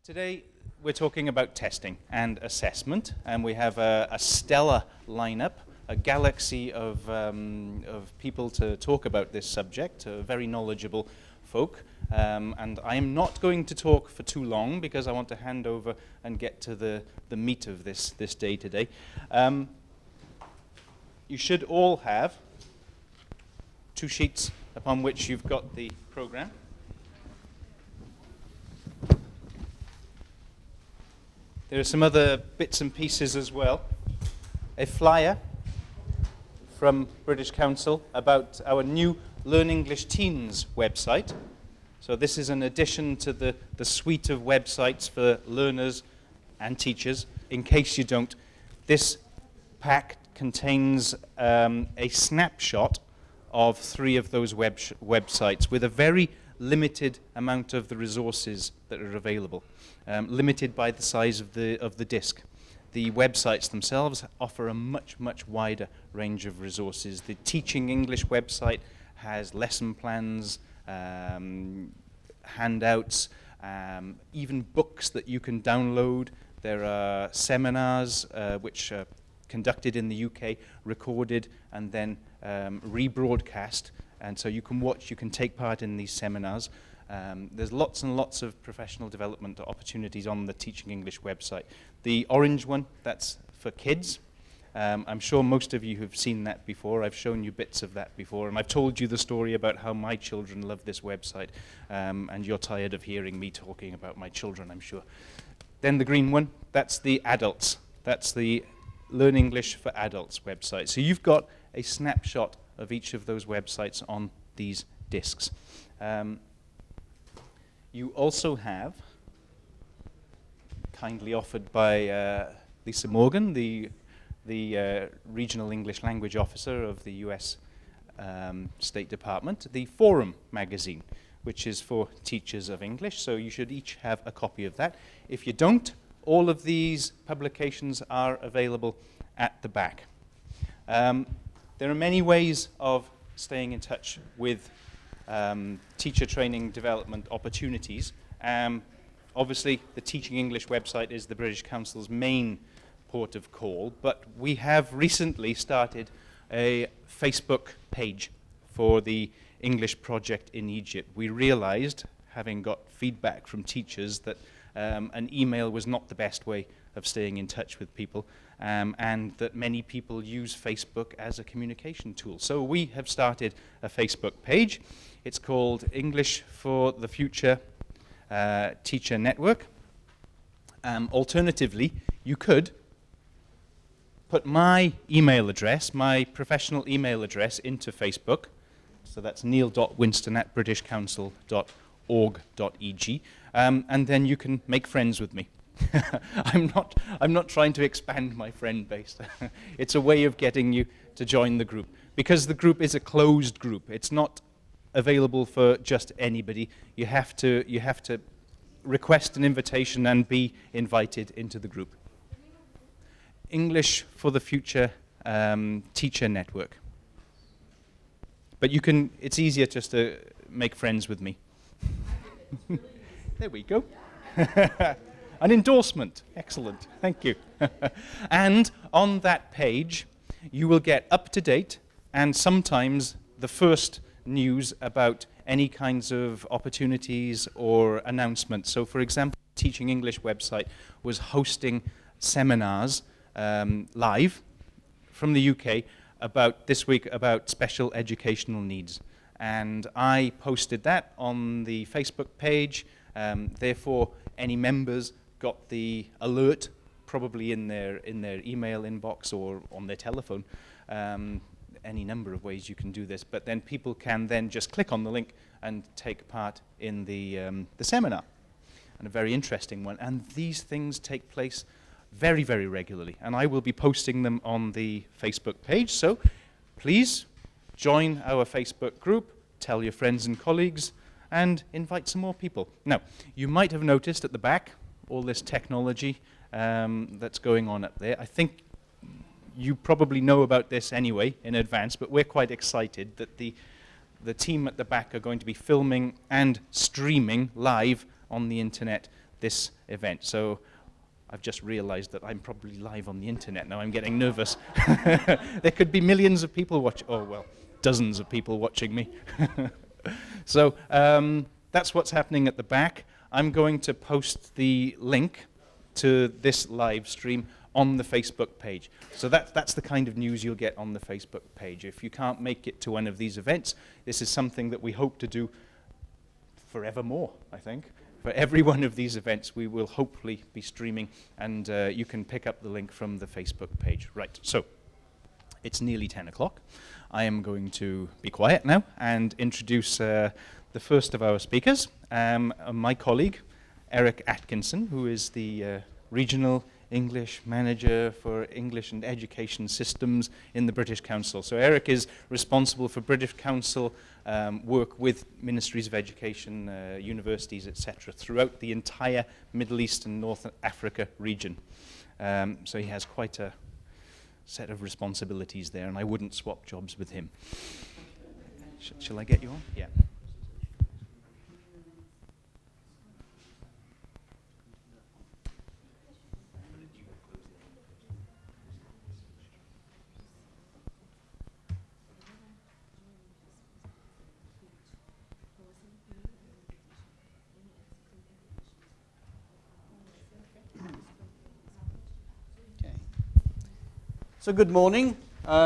Today we're talking about testing and assessment, and we have a stellar lineup, a galaxy of people to talk about this subject, very knowledgeable folk. And I am not going to talk for too long because I want to hand over and get to the meat of this day today. You should all have 2 sheets upon which you've got the program. There are some other bits and pieces as well. A flyer from British Council about our new Learn English Teens website. So this is an addition to the suite of websites for learners and teachers. In case you don't, this pack contains a snapshot of 3 of those websites with a very limited amount of the resources that are available, limited by the size of the disk. The websites themselves offer a much wider range of resources. The Teaching English website has lesson plans, handouts, even books that you can download. There are seminars which are conducted in the UK, recorded and then rebroadcast. And so you can watch, you can take part in these seminars. There's lots and lots of professional development opportunities on the Teaching English website. The orange one, that's for kids. I'm sure most of you have seen that before. I've shown you bits of that before, and I've told you the story about how my children love this website, and you're tired of hearing me talking about my children, I'm sure. Then the green one, that's the adults. That's the Learn English for Adults website. So you've got a snapshot of each of those websites on these discs. You also have, kindly offered by Lisa Morgan, the Regional English Language Officer of the US State Department, the Forum magazine, which is for teachers of English. So you should each have a copy of that. If you don't, all of these publications are available at the back. There are many ways of staying in touch with teacher training development opportunities. Obviously, the Teaching English website is the British Council's main port of call, but we have recently started a Facebook page for the English project in Egypt. We realized, having got feedback from teachers, that an email was not the best way of staying in touch with people, and that many people use Facebook as a communication tool. So we have started a Facebook page. It's called English for the Future Teacher Network. Alternatively, you could put my email address, my professional email address, into Facebook. So that's neil.winston@britishcouncil.org.eg, and then you can make friends with me. I'm not trying to expand my friend base. It's a way of getting you to join the group, because the group is a closed group. It's not available for just anybody. You have to request an invitation and be invited into the group. English for the Future Teacher Network. But you can, it's easier just to make friends with me. There we go. An endorsement. Excellent. Thank you. And on that page, you will get up-to-date and sometimes the first news about any kinds of opportunities or announcements. So, for example, the Teaching English website was hosting seminars live from the UK this week about special educational needs. And I posted that on the Facebook page. Therefore, any members got the alert, probably in their email inbox or on their telephone. Any number of ways you can do this, but then people can then just click on the link and take part in the seminar, and a very interesting one. And these things take place very regularly, and I will be posting them on the Facebook page. So please join our Facebook group, tell your friends and colleagues, and invite some more people. Now, you might have noticed at the back all this technology that's going on up there. I think you probably know about this anyway in advance, but we're quite excited that the team at the back are going to be filming and streaming live on the internet this event. So I've just realized that I'm probably live on the internet now. I'm getting nervous. There could be millions of people watching, oh well, dozens of people watching me. So that's what's happening at the back. I'm going to post the link to this live stream on the Facebook page. So that's the kind of news you'll get on the Facebook page. If you can't make it to one of these events, this is something that we hope to do forevermore, I think. For every one of these events, we will hopefully be streaming, and you can pick up the link from the Facebook page. Right, so it's nearly 10 o'clock. I am going to be quiet now and introduce the first of our speakers, my colleague, Eric Atkinson, who is the Regional English Manager for English and Education Systems in the British Council. So Eric is responsible for British Council work with ministries of education, universities, etc., throughout the entire Middle East and North Africa region. So he has quite a set of responsibilities there, and I wouldn't swap jobs with him. Shall I get you on? Yeah. So good morning.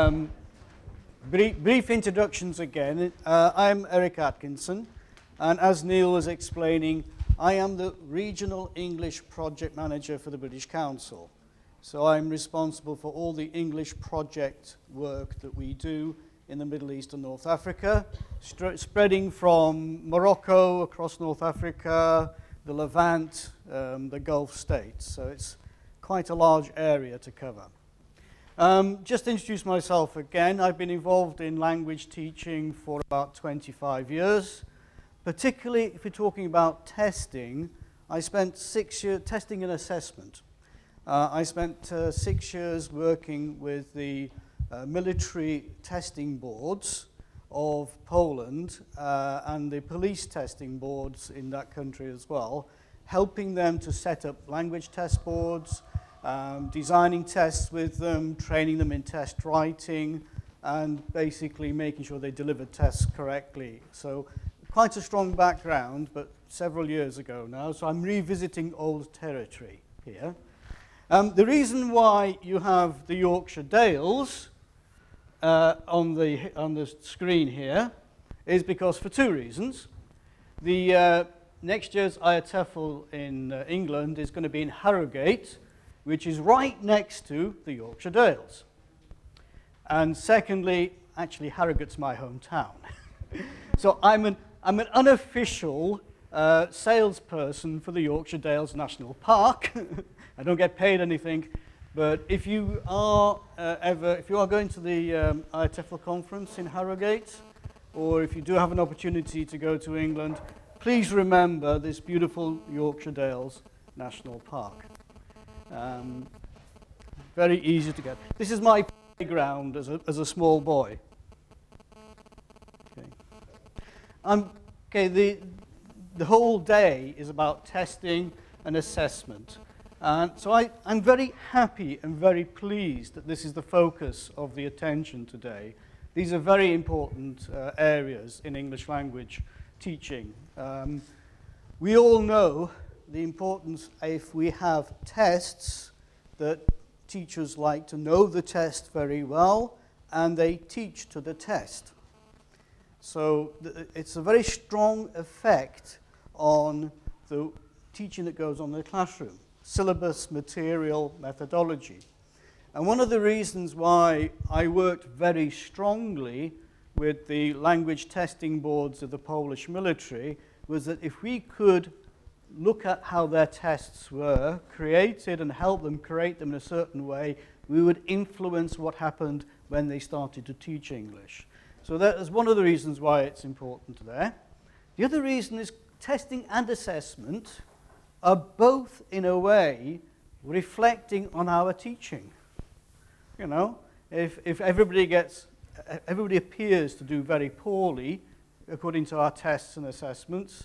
Brief introductions again. I'm Eric Atkinson, and as Neil was explaining, I am the Regional English Project Manager for the British Council. So I'm responsible for all the English project work that we do in the Middle East and North Africa, spreading from Morocco across North Africa, the Levant, the Gulf states. So it's quite a large area to cover. Just to introduce myself again, I've been involved in language teaching for about 25 years. Particularly if we're talking about testing, I spent 6 years testing and assessment. I spent 6 years working with the military testing boards of Poland and the police testing boards in that country as well, helping them to set up language test boards, designing tests with them, training them in test writing, and basically making sure they delivered tests correctly. So quite a strong background, but several years ago now, so I'm revisiting old territory here. The reason why you have the Yorkshire Dales on the screen here is because for two reasons. The next year's IATEFL in England is going to be in Harrogate, which is right next to the Yorkshire Dales. And secondly, actually Harrogate's my hometown. So I'm an unofficial salesperson for the Yorkshire Dales National Park. I don't get paid anything, but if you are going to the IATEFL conference in Harrogate, or if you do have an opportunity to go to England, please remember this beautiful Yorkshire Dales National Park. Very easy to get. This is my playground as a small boy. Okay. The whole day is about testing and assessment. And so I'm very happy and very pleased that this is the focus of the attention today. These are very important areas in English language teaching. We all know the importance, if we have tests, that teachers like to know the test very well and they teach to the test. So it's a very strong effect on the teaching that goes on in the classroom. Syllabus, material, methodology. And one of the reasons why I worked very strongly with the language testing boards of the Polish military was that if we could look at how their tests were created and help them create them in a certain way, we would influence what happened when they started to teach English. So that is one of the reasons why it's important there. The other reason is testing and assessment are both, in a way, reflecting on our teaching. You know, if everybody appears to do very poorly according to our tests and assessments,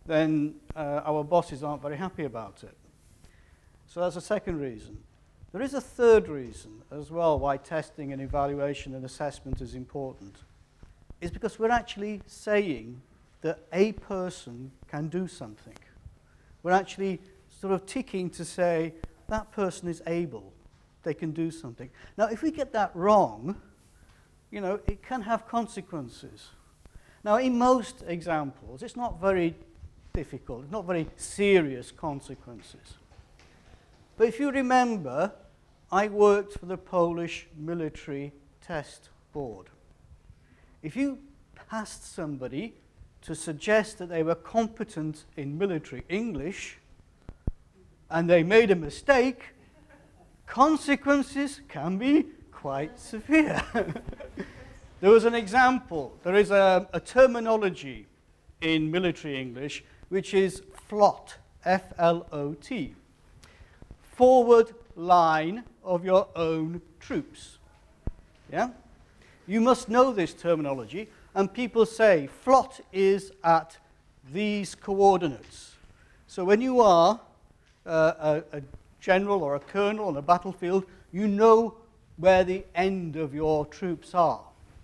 then our bosses aren't very happy about it. So that's a second reason. There is a third reason as well why testing and evaluation and assessment is important. It's because we're actually saying that a person can do something. We're actually sort of ticking to say that person is able, they can do something. Now, if we get that wrong, you know, it can have consequences. Now, in most examples, it's not very difficult, it's not very serious consequences. But if you remember, I worked for the Polish military test board. If you asked somebody to suggest that they were competent in military English and they made a mistake, consequences can be quite severe. There was an example. There is a terminology in military English which is FLOT, F-L-O-T, forward line of your own troops. Yeah? You must know this terminology, and people say FLOT is at these coordinates. So when you are a general or a colonel on a battlefield, you know where the end of your troops are.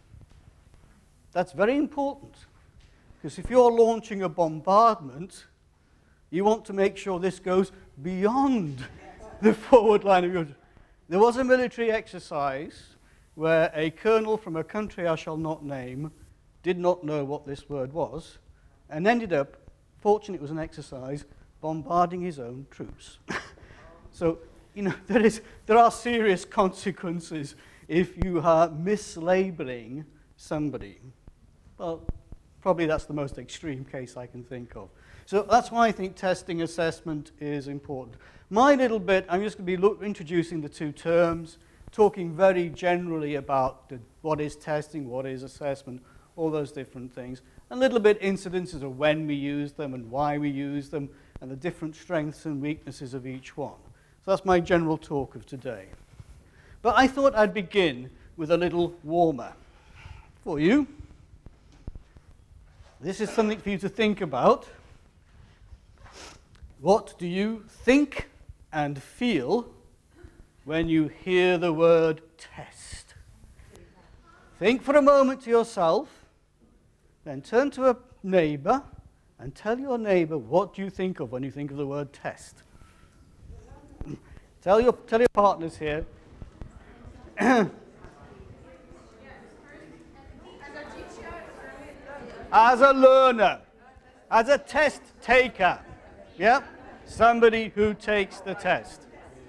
That's very important, because if you're launching a bombardment, you want to make sure this goes beyond the forward line of your troops. There was a military exercise where a colonel from a country I shall not name did not know what this word was, and ended up, fortunately it was an exercise, bombarding his own troops. So, you know, there are serious consequences if you are mislabeling somebody. Well, probably that's the most extreme case I can think of. So that's why I think testing assessment is important. My little bit, I'm just going to be introducing the two terms, talking very generally about what is testing, what is assessment, all those different things. A little bit incidences of when we use them and why we use them and the different strengths and weaknesses of each one. So that's my general talk of today. But I thought I'd begin with a little warmer for you. This is something for you to think about. What do you think and feel when you hear the word test? Think for a moment to yourself, then turn to a neighbor and tell your neighbor what you think of when you think of the word test. Tell your partners here. As a learner, as a test taker, yeah? Somebody who takes the test.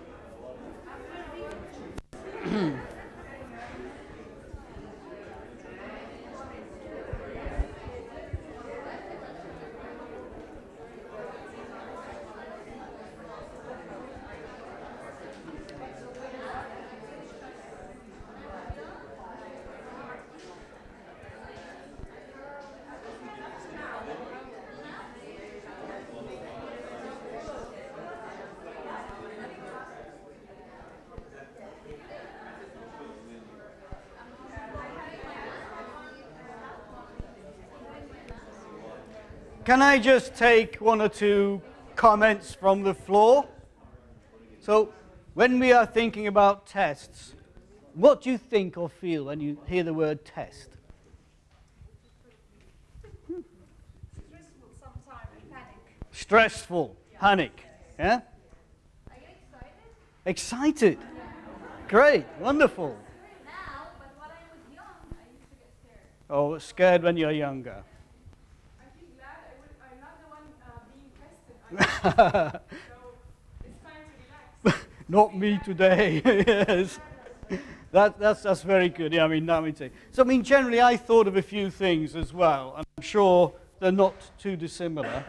Can I just take one or two comments from the floor? So, when we are thinking about tests, what do you think or feel when you hear the word test? Stressful sometimes and panic. Stressful, panic, yeah? Are you excited? Excited? Great, wonderful. Now, but when I was young, I used to get scared. Oh, scared when you're younger. I feel glad I'm not the one being tested. So it's time to relax. Not me today, yes. That's very good. Yeah, I mean, now we take. So, I mean, generally, I thought of a few things as well, and I'm sure they're not too dissimilar.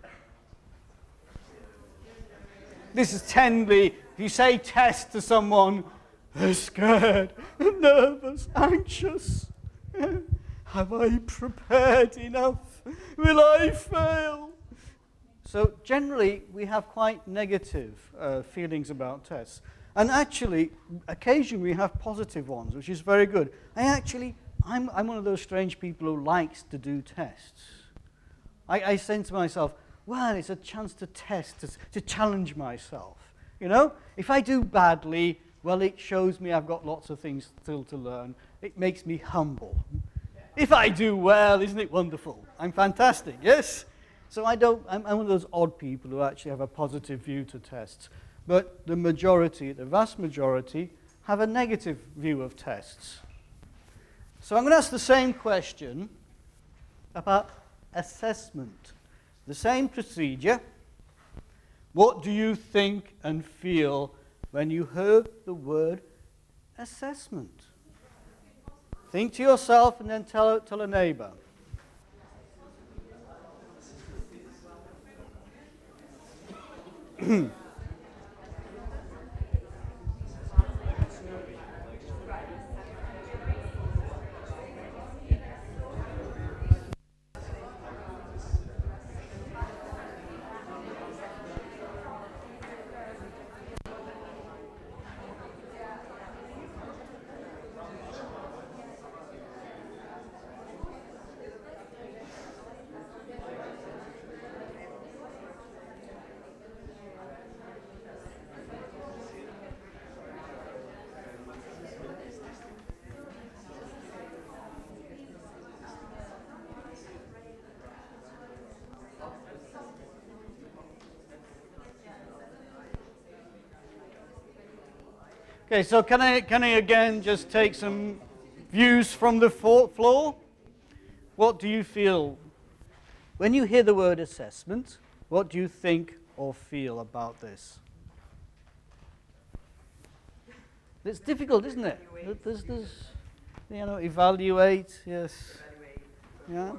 This is if you say test to someone, they're scared, nervous, anxious. Have I prepared enough? Will I fail? So I'm we have quite negative feelings about tests. And actually, occasionally we have positive ones, which is very good. I'm one of those strange people who likes to do tests. I say to myself, well, it's a chance to test, to challenge myself. You know, if I do badly, well, it shows me I've got lots of things still to learn. It makes me humble. If I do well, isn't it wonderful? I'm fantastic, yes? So I'm one of those odd people who actually have a positive view to tests. But the majority, the vast majority, have a negative view of tests. So I'm going to ask the same question about assessment. The same procedure. What do you think and feel when you heard the word assessment? Think to yourself and then tell a neighbor. Okay, so can I again just take some views from the floor? What do you feel? When you hear the word assessment, what do you think or feel about this? It's difficult, isn't it? There's you know, evaluate, yes. Yeah.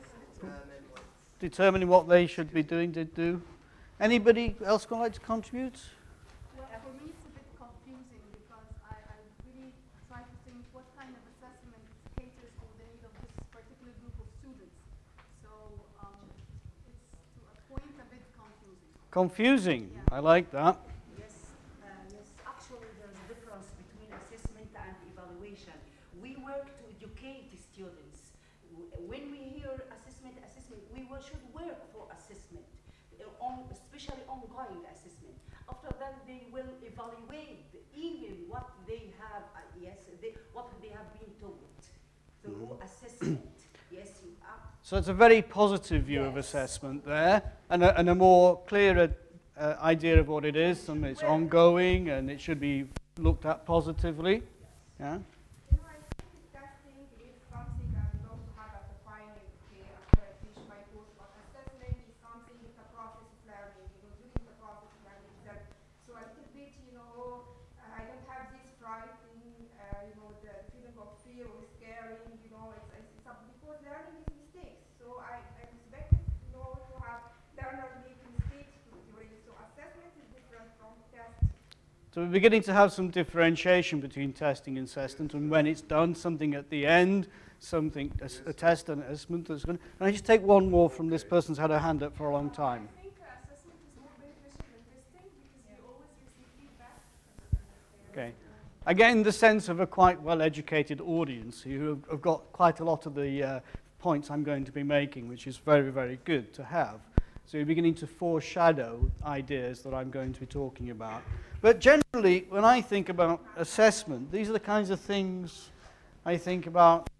Determining what they should be doing to do. Anybody else would like to contribute? Well, for me it's a bit confusing because I really try to think what kind of assessment caters for the need of this particular group of students. So it's to a point a bit confusing. Confusing, Yeah. I like that. Yes, actually there's a difference between assessment and evaluation. We work to educate the students. When we hear assessment, we should work for assessment, especially ongoing assessment. After that, they will evaluate even what they have, what they have been taught through assessment. Yes, you are. So it's a very positive view of assessment there, and a more clearer idea of what it is, and it's ongoing, and it should be looked at positively. Yeah. You know, I think testing is something I would love to have as a final after I finish my course, but assessment is something, it's a process of learning, during the process of learning itself. So a little bit, I don't have this frightening, the feeling of fear or scaring, because learning is mistakes. So I expect, to have learners make mistakes during it. So assessment is different from tests. So we're beginning to have some differentiation between testing and assessment, and when it's done, something at the end, something, a test and assessment that's going to... Can I just take one more from this person's had her hand up for a long time? I think assessment is more beneficial than testing because you always receive feedback. Okay. Again, the sense of a quite well-educated audience who have got quite a lot of the points I'm going to be making, which is very, very good to have. So you're beginning to foreshadow ideas that I'm going to be talking about. But generally, when I think about assessment, these are the kinds of things I think about,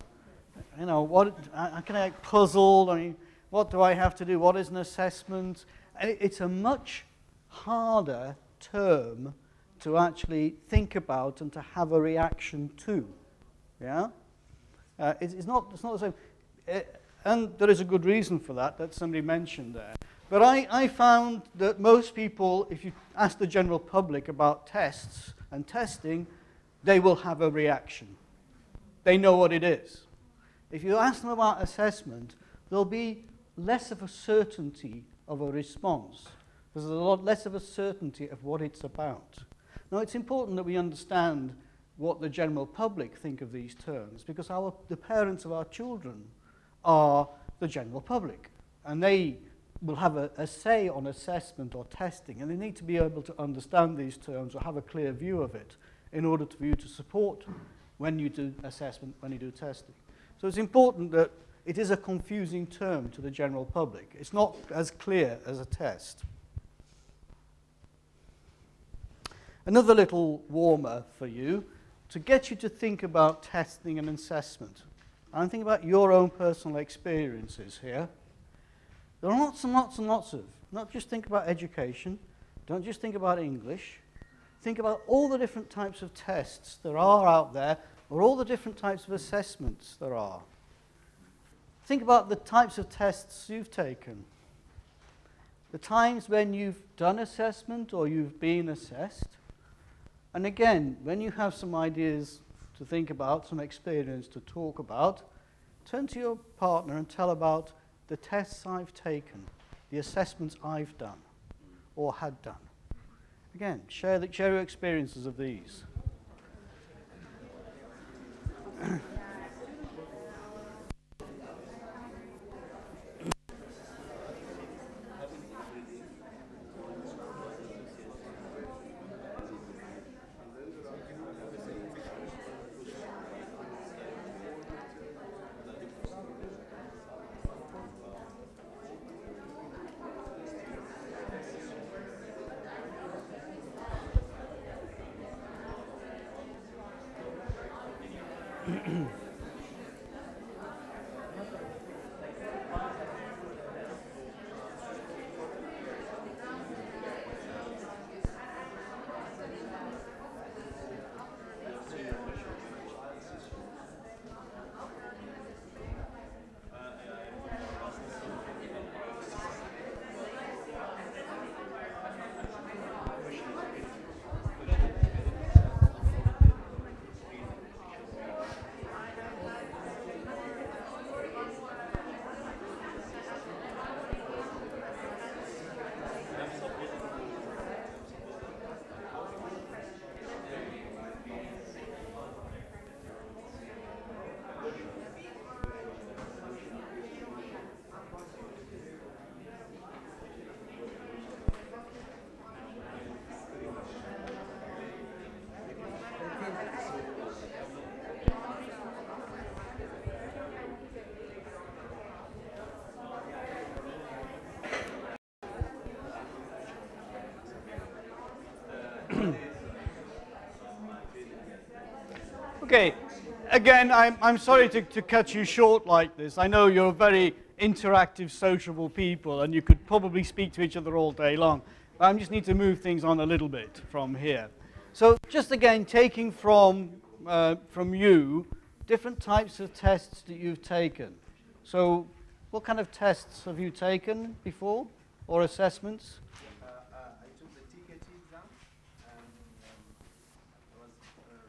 how can I puzzle? I mean, what do I have to do? What is an assessment? And it's a much harder term to actually think about and to have a reaction to. Yeah? It's not the same. And there is a good reason for that somebody mentioned there. But I found that most people, if you ask the general public about tests and testing, they will have a reaction. They know what it is. If you ask them about assessment, there'll be less of a certainty of a response. There's a lot less of a certainty of what it's about. Now, it's important that we understand what the general public think of these terms, because the parents of our children are the general public, and they will have a say on assessment or testing, and they need to be able to understand these terms or have a clear view of it in order for you to support when you do assessment, when you do testing. So it's important that it is a confusing term to the general public. It's not as clear as a test. Another little warmer for you, to get you to think about testing and assessment. And think about your own personal experiences here. There are lots and lots and lots of, not just think about education, don't just think about English, think about all the different types of tests there are out there, or all the different types of assessments there are. Think about the types of tests you've taken, the times when you've done assessment or you've been assessed. And again, when you have some ideas to think about, some experience to talk about, turn to your partner and tell about the tests I've taken, the assessments I've done or had done. Again, share your experiences of these. Okay, again, I'm sorry to cut you short like this. I know you're very interactive, sociable people, and you could probably speak to each other all day long. But I just need to move things on a little bit from here. So just again, taking from you different types of tests that you've taken. So what kind of tests have you taken before, or assessments? I took the TKT exam, and I was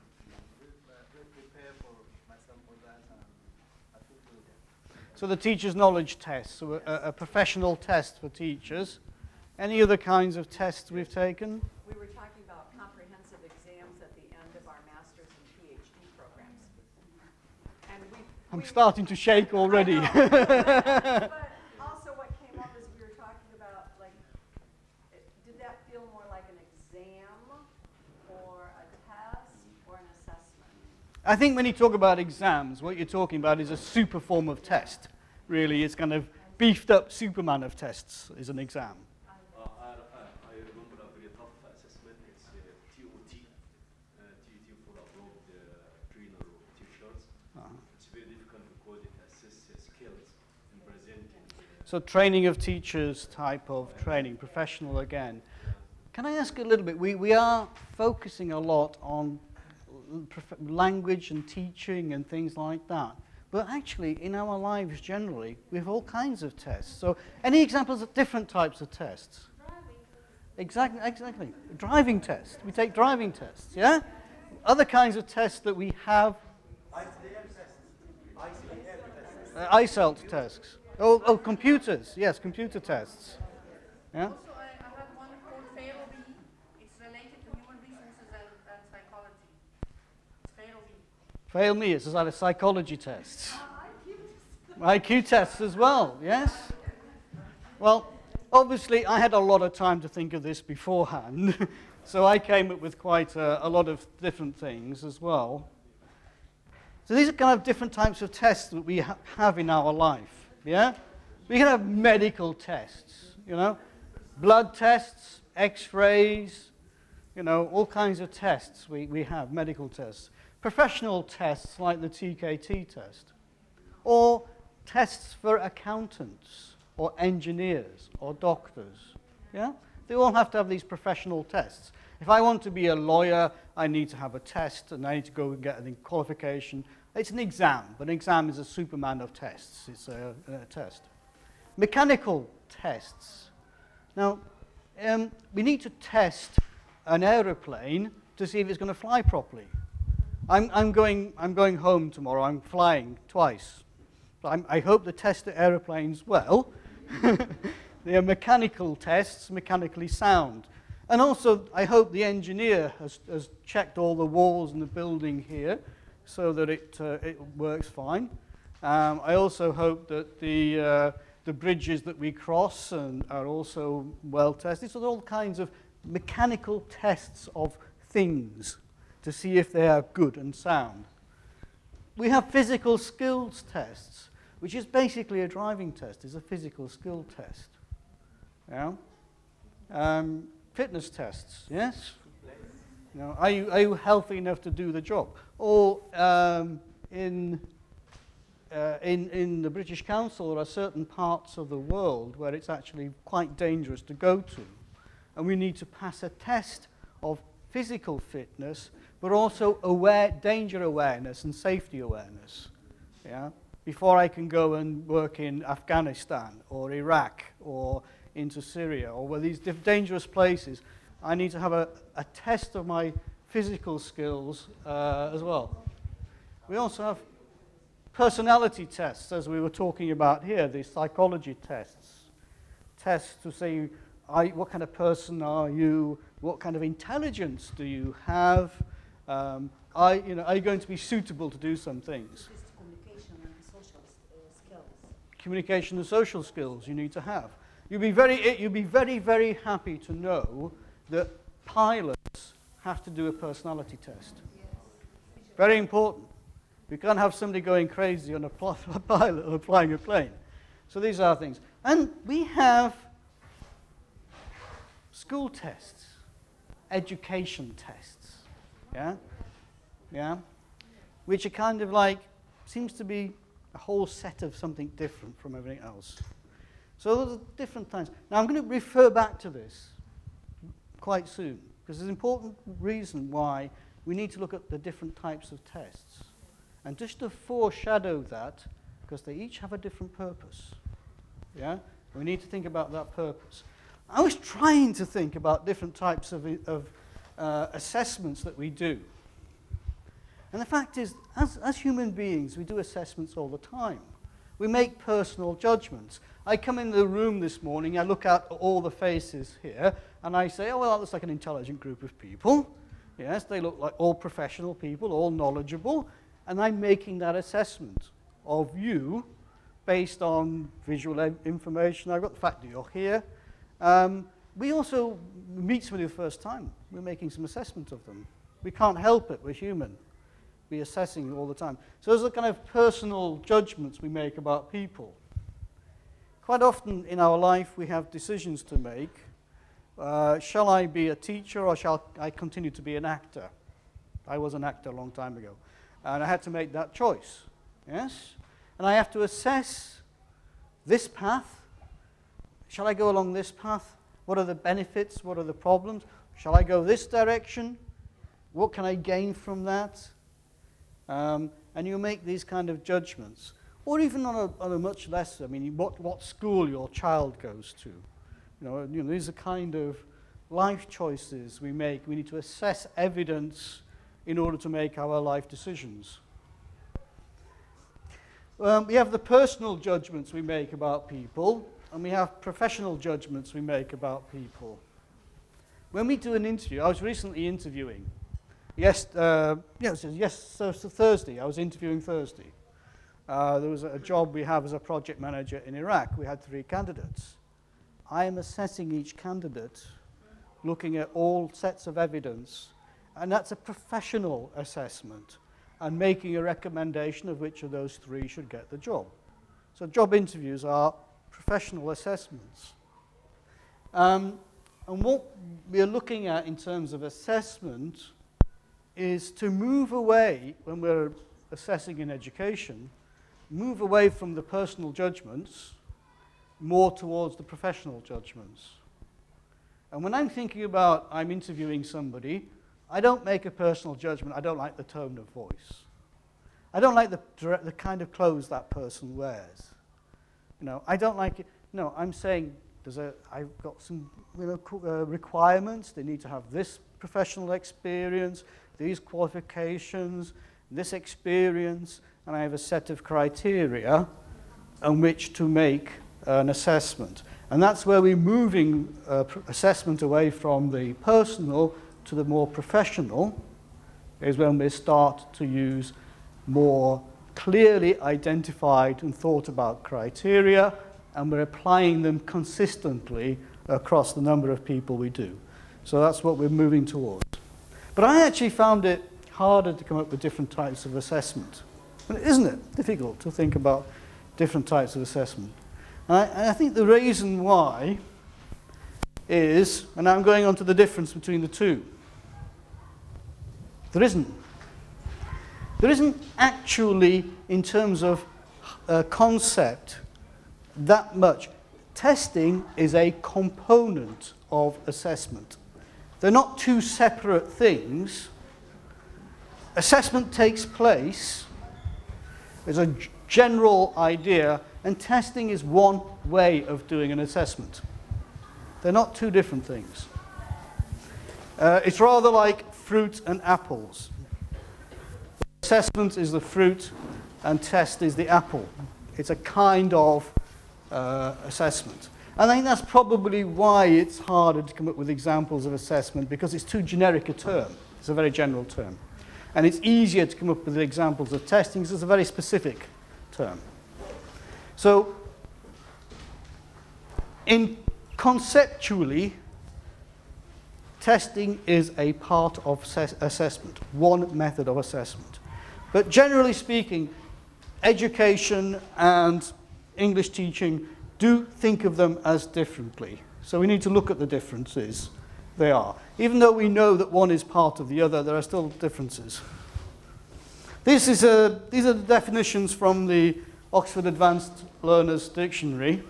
well prepared for myself for that, and I feel really good. So the teacher's knowledge test, so a professional test for teachers. Any other kinds of tests we've taken? We were talking about comprehensive exams at the end of our master's and PhD programs. And I'm starting to shake already. But also what came up is we were talking about, like, did that feel more like an exam or a test or an assessment? I think when you talk about exams, what you're talking about is a super form of test. Really, it's kind of beefed up Superman of tests is an exam. I remember a very tough assessment. It's TOT, TOT for approved trainer teachers. It's very difficult because it assesses skills in presenting. So training of teachers type of training, professional again. Can I ask a little bit? We are focusing a lot on language and teaching and things like that. But actually, in our lives generally, we have all kinds of tests. So any examples of different types of tests? Exactly. Driving tests. We take driving tests, yeah? Other kinds of tests that we have. ICELT tests. Oh, computers. Yes, computer tests. Yeah? Also, I had one called FAIL-B. It's related to human resources and psychology. It's FAIL-B. Fail me, it's a psychology tests. IQ tests as well, yes? Well, obviously, I had a lot of time to think of this beforehand, so I came up with quite a lot of different things as well. So these are kind of different types of tests that we have in our life, yeah? We can have medical tests, you know, blood tests, x-rays, you know, all kinds of tests we have, medical tests. Professional tests like the TKT test, or tests for accountants, or engineers, or doctors, yeah? They all have to have these professional tests. If I want to be a lawyer, I need to have a test, and I need to go and get a qualification. It's an exam, but an exam is a superman of tests. It's a test. Mechanical tests. Now, we need to test an aeroplane to see if it's going to fly properly. I'm going home tomorrow. I'm flying twice. I hope to test the aeroplanes well. They are mechanical tests, mechanically sound. And also, I hope the engineer has checked all the walls in the building here so that it works fine. I also hope that the bridges that we cross are also well tested. So there are all kinds of mechanical tests of things to see if they are good and sound. We have physical skills tests, which is basically a driving test. It's a physical skill test. Yeah? Fitness tests, yes? You know, are you healthy enough to do the job? Or in the British Council, there are certain parts of the world where it's actually quite dangerous to go to. And we need to pass a test of physical fitness, but also danger awareness and safety awareness, yeah? Before I can go and work in Afghanistan or Iraq or into Syria or where these dangerous places, I need to have a test of my physical skills as well. We also have personality tests, as we were talking about here, the psychology tests. Tests to say, what kind of person are you? What kind of intelligence do you have? Are you going to be suitable to do some things? Communication and social skills. Communication and social skills you need to have. You'd be very, very happy to know that pilots have to do a personality test. Very important. We can't have somebody going crazy on a pilot or flying a plane. So these are things. And we have school tests, education tests, yeah? Yeah? Which are kind of like, seems to be a whole set of something different from everything else. So those are different times. Now I'm going to refer back to this quite soon, because there's an important reason why we need to look at the different types of tests. And just to foreshadow that, because they each have a different purpose. Yeah? We need to think about that purpose. I was trying to think about different types of assessments that we do. And the fact is, as human beings, we do assessments all the time. We make personal judgments. I come in the room this morning, I look at all the faces here, and I say, oh, well, that looks like an intelligent group of people. Yes, they look like all professional people, all knowledgeable, and I'm making that assessment of you based on visual information. I've got the fact that you're here. We also meet somebody the first time. We're making some assessment of them. We can't help it, we're human. We're assessing all the time. So those are the kind of personal judgments we make about people. Quite often in our life we have decisions to make. Shall I be a teacher or shall I continue to be an actor? I was an actor a long time ago. And I had to make that choice. Yes? And I have to assess this path. Shall I go along this path? What are the benefits? What are the problems? Shall I go this direction? What can I gain from that? And you make these kind of judgments. Or even on a much lesser, I mean, what school your child goes to. You know, these are kind of life choices we make. We need to assess evidence in order to make our life decisions. We have the personal judgments we make about people, and we have professional judgments we make about people. When we do an interview, I was recently interviewing. So Thursday, I was interviewing Thursday. There was a job we have as a project manager in Iraq. We had 3 candidates. I am assessing each candidate, looking at all sets of evidence, and that's a professional assessment. and making a recommendation of which of those three should get the job. So job interviews are professional assessments. And what we're looking at in terms of assessment is to move away, when we're assessing in education, move away from the personal judgments more towards the professional judgments. And when I'm thinking about I'm interviewing somebody, I don't make a personal judgment. I don't like the tone of voice. I don't like the kind of clothes that person wears. You know, I don't like it. No, I'm saying I've got some requirements. They need to have this professional experience, these qualifications, this experience, and I have a set of criteria on which to make an assessment. And that's where we're moving assessment away from the personal to the more professional, is when we start to use more clearly identified and thought about criteria, and we're applying them consistently across the number of people we do. So that's what we're moving towards. But I actually found it harder to come up with different types of assessment. And isn't it difficult to think about different types of assessment? And I think the reason why is, and I'm going on to the difference between the two, there isn't actually, in terms of concept, that much. Testing is a component of assessment. They're not two separate things. Assessment takes place as a general idea, and testing is one way of doing an assessment. They're not two different things. It's rather like fruit and apples. Assessment is the fruit and test is the apple. It's a kind of assessment. And I think that's probably why it's harder to come up with examples of assessment, because it's too generic a term. It's a very general term. And it's easier to come up with examples of testing because it's a very specific term. So, conceptually, testing is a part of assessment, one method of assessment. But generally speaking, education and English teaching do think of them as differently. So we need to look at the differences they are. Even though we know that one is part of the other, there are still differences. These are the definitions from the Oxford Advanced Learners Dictionary.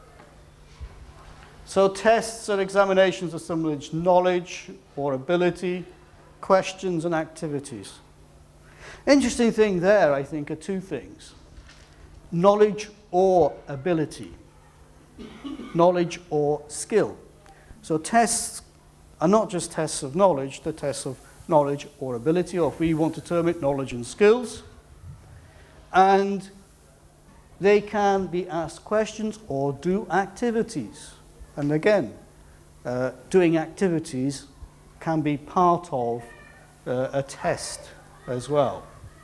So tests are examinations of somebody's knowledge or ability, questions and activities. Interesting thing there, I think, are two things. Knowledge or ability. Knowledge or skill. So tests are not just tests of knowledge, they're tests of knowledge or ability, or if we want to term it, knowledge and skills. And they can be asked questions or do activities. And again, doing activities can be part of a test as well.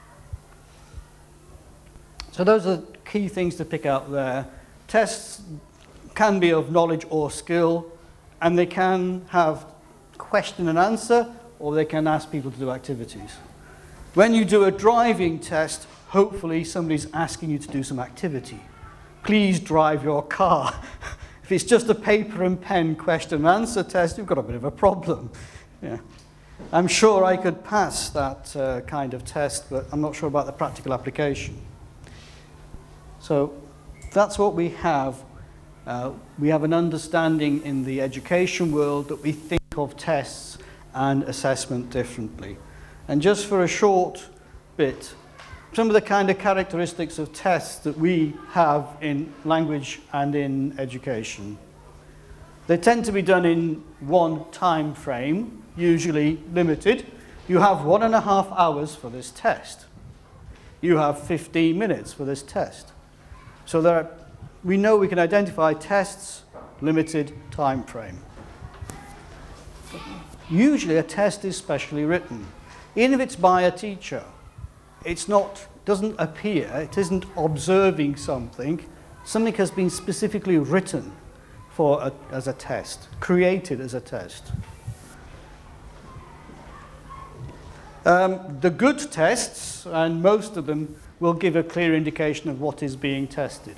So those are key things to pick out there. Tests can be of knowledge or skill, and they can have question and answer, or they can ask people to do activities. When you do a driving test, hopefully somebody's asking you to do some activity. Please drive your car. If it's just a paper and pen question and answer test, you've got a bit of a problem. Yeah. I'm sure I could pass that kind of test, but I'm not sure about the practical application. So that's what we have. We have an understanding in the education world that we think of tests and assessment differently. And just for a short bit, some of the kind of characteristics of tests that we have in language and in education. They tend to be done in one time frame, usually limited. You have 1.5 hours for this test. You have 15 minutes for this test. So we know we can identify tests, limited time frame. Usually a test is specially written. Even if it's by a teacher, doesn't appear, it isn't observing something. Something has been specifically written as a test, created as a test. The good tests, and most of them, will give a clear indication of what is being tested.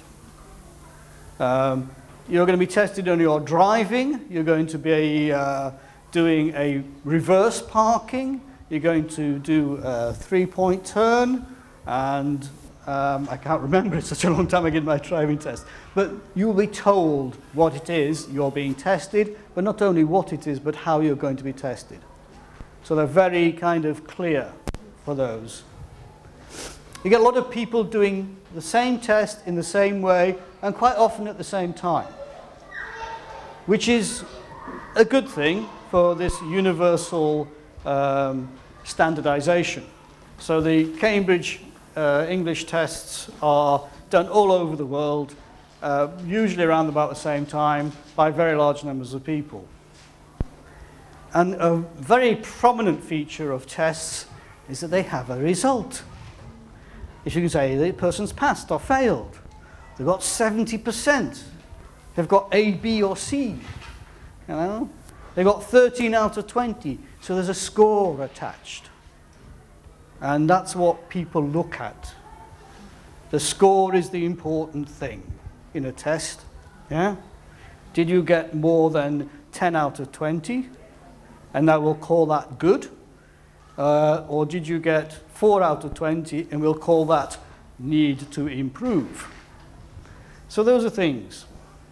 You're going to be tested on your driving, you're going to be doing a reverse parking, you're going to do a three-point turn, and I can't remember, it's such a long time I did my driving test, but you'll be told what it is you're being tested, but not only what it is, but how you're going to be tested. So they're very kind of clear for those. You get a lot of people doing the same test in the same way and quite often at the same time, which is a good thing for this universal standardization. So the Cambridge English tests are done all over the world, usually around about the same time by very large numbers of people. And a very prominent feature of tests is that they have a result. If you can say the person's passed or failed, they've got 70%. They've got A, B, or C. You know, they've got 13 out of 20. So there's a score attached, and that's what people look at. The score is the important thing in a test. Yeah, did you get more than 10 out of 20? And now we'll call that good. Or did you get 4 out of 20, and we'll call that need to improve. So those are things.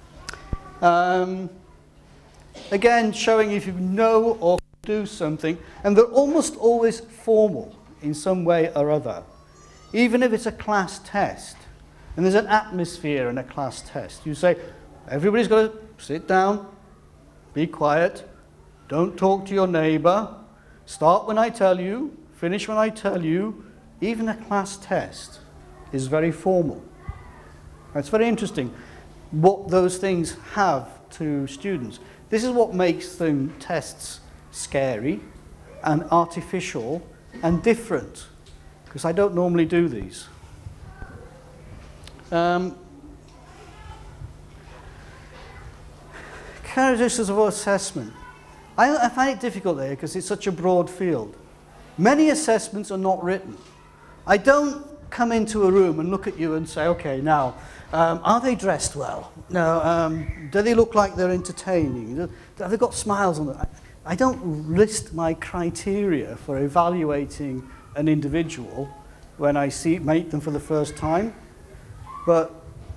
Again, showing if you know or do something, and they're almost always formal in some way or other. Even if it's a class test, and there's an atmosphere in a class test. You say, everybody's got to sit down, be quiet, don't talk to your neighbor, start when I tell you, finish when I tell you. Even a class test is very formal. It's very interesting what those things have to students. This is what makes them tests scary and artificial and different, because I don't normally do these. Characteristics of assessment. I find it difficult there because it's such a broad field. Many assessments are not written. I don't come into a room and look at you and say, okay, now, are they dressed well? No, do they look like they're entertaining? Have they got smiles on them? I don't list my criteria for evaluating an individual when I meet them for the first time. But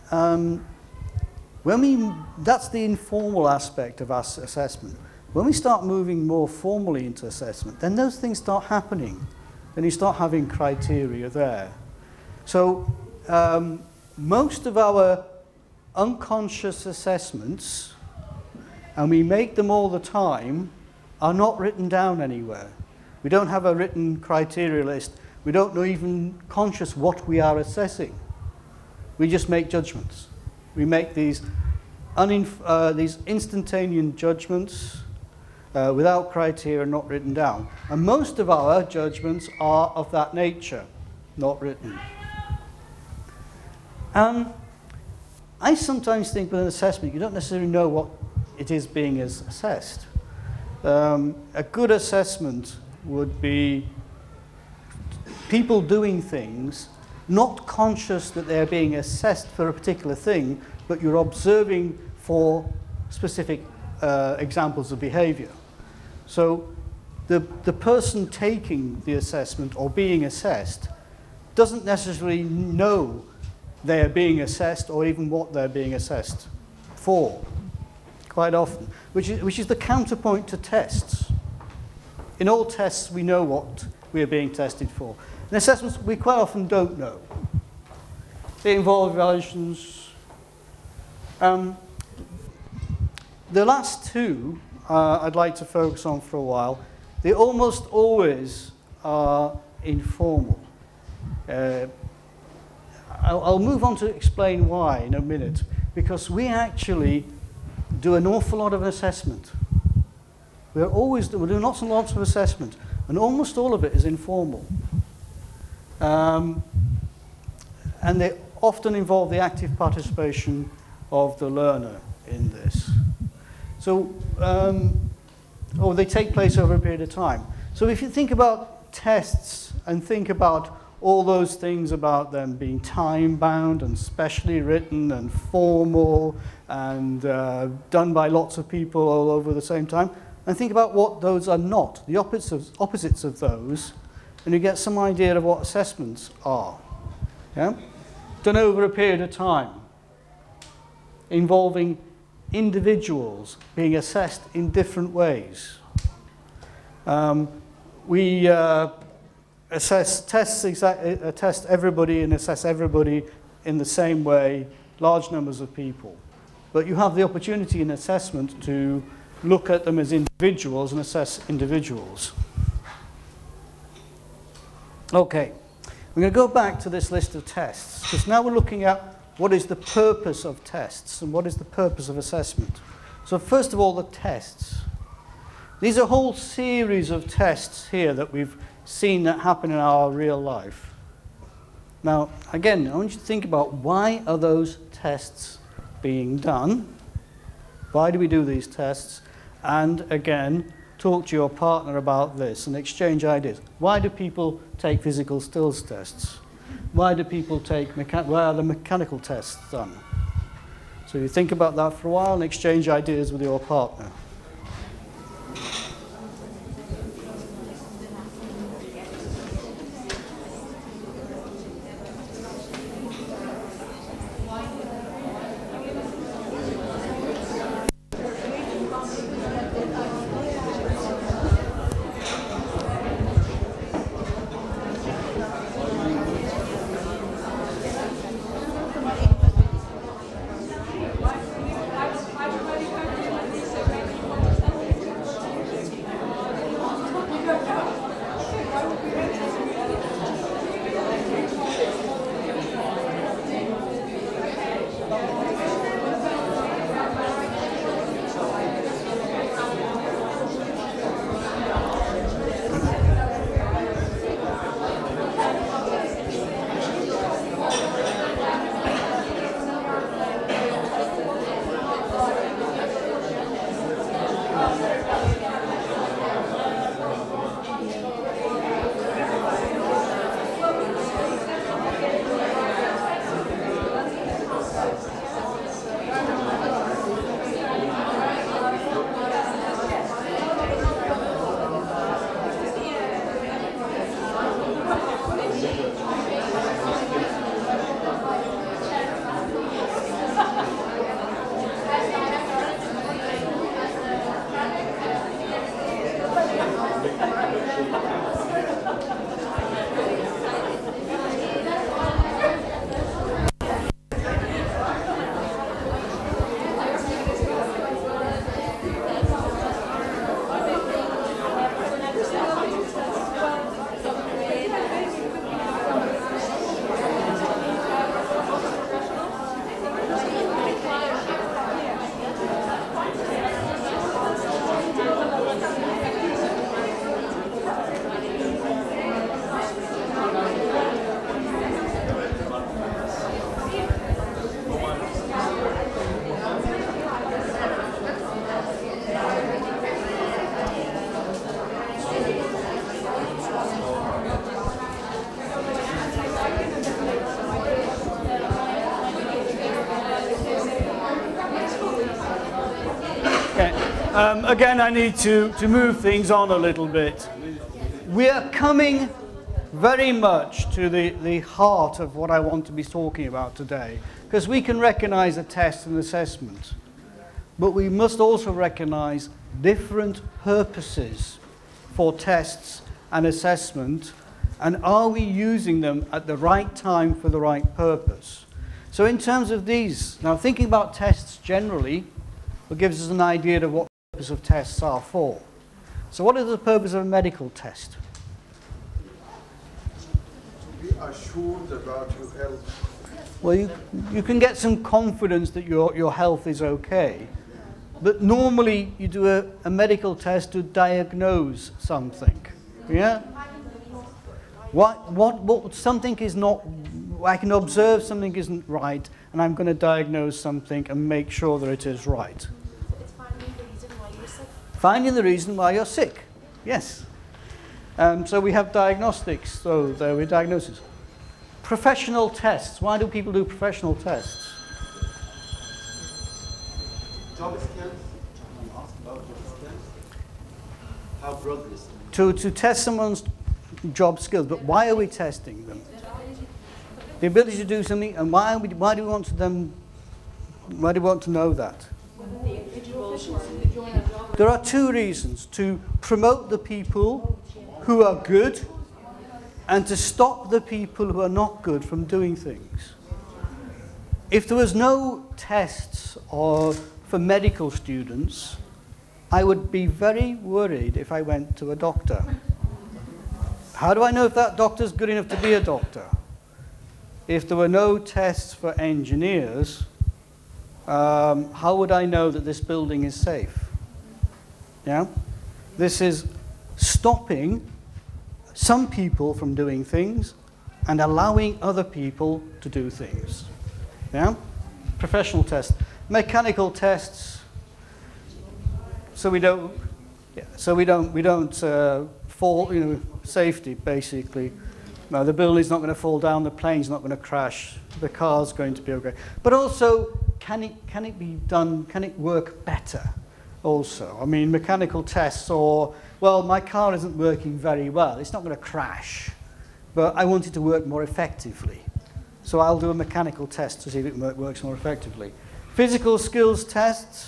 that's the informal aspect of assessment. When we start moving more formally into assessment, then those things start happening. Then you start having criteria there. So most of our unconscious assessments, and we make them all the time, are not written down anywhere. We don't have a written criteria list. We don't know even conscious what we are assessing. We just make judgments. We make these instantaneous judgments without criteria, not written down. And most of our judgments are of that nature, not written. I sometimes think with an assessment, you don't necessarily know what it is being assessed. A good assessment would be people doing things, not conscious that they're being assessed for a particular thing, but you're observing for specific examples of behavior. So the person taking the assessment or being assessed doesn't necessarily know they're being assessed or even what they're being assessed for, quite often, which is the counterpoint to tests. In all tests, we know what we are being tested for. In assessments, we quite often don't know. They involve evaluations. The last two I'd like to focus on for a while. They almost always are informal. I'll move on to explain why in a minute, because we actually do an awful lot of assessment. We're doing lots and lots of assessment, and almost all of it is informal. And they often involve the active participation of the learner in this. So, or they take place over a period of time. So if you think about tests and think about all those things about them being time-bound and specially written and formal and done by lots of people all over the same time, and think about what those are not, the opposites of those, and you get some idea of what assessments are. Yeah? Done over a period of time, involving individuals being assessed in different ways. We test everybody and assess everybody in the same way, large numbers of people. But you have the opportunity in assessment to look at them as individuals and assess individuals. Okay, we're going to go back to this list of tests, because now we're looking at what is the purpose of tests and what is the purpose of assessment. So first of all, the tests. These are a whole series of tests here that we've seen that happen in our real life. Now, again, I want you to think about, why are those tests being done? Why do we do these tests? And again, talk to your partner about this and exchange ideas. Why do people take physical skills tests? Why do people take, why are the mechanical tests done? So you think about that for a while and exchange ideas with your partner. Again, I need to move things on a little bit. We are coming very much to the heart of what I want to be talking about today, because we can recognize a test and assessment, but we must also recognize different purposes for tests and assessment, and are we using them at the right time for the right purpose? So in terms of these, now thinking about tests generally, it gives us an idea of what the purpose of tests are for. So what is the purpose of a medical test? To be assured about your health. Well, you can get some confidence that your health is okay. But normally you do a medical test to diagnose something. Yeah? What something is not, I can observe something isn't right, and I'm going to diagnose something and make sure that it is right. It's finding the reason why you're sick. Finding the reason why you're sick, yes. So we have diagnostics, so there we diagnosis. Professional tests. Why do people do professional tests? Job skills. You asked about job skills. How broad this? To test someone's job skills, but why are we testing them? The ability to do something, and why do we want to know that? There are two reasons: to promote the people who are good, and to stop the people who are not good from doing things. If there was no tests for medical students, I would be very worried if I went to a doctor. How do I know if that doctor's good enough to be a doctor? If there were no tests for engineers, how would I know that this building is safe? Yeah? This is stopping some people from doing things and allowing other people to do things. Yeah? Professional tests. Mechanical tests, so we don't fall, safety basically. No, the building's not going to fall down, the plane's not going to crash, the car's going to be okay. But also, can it be done, can it work better also? I mean, mechanical tests or, well, my car isn't working very well, it's not going to crash, but I want it to work more effectively. So I'll do a mechanical test to see if it works more effectively. Physical skills tests.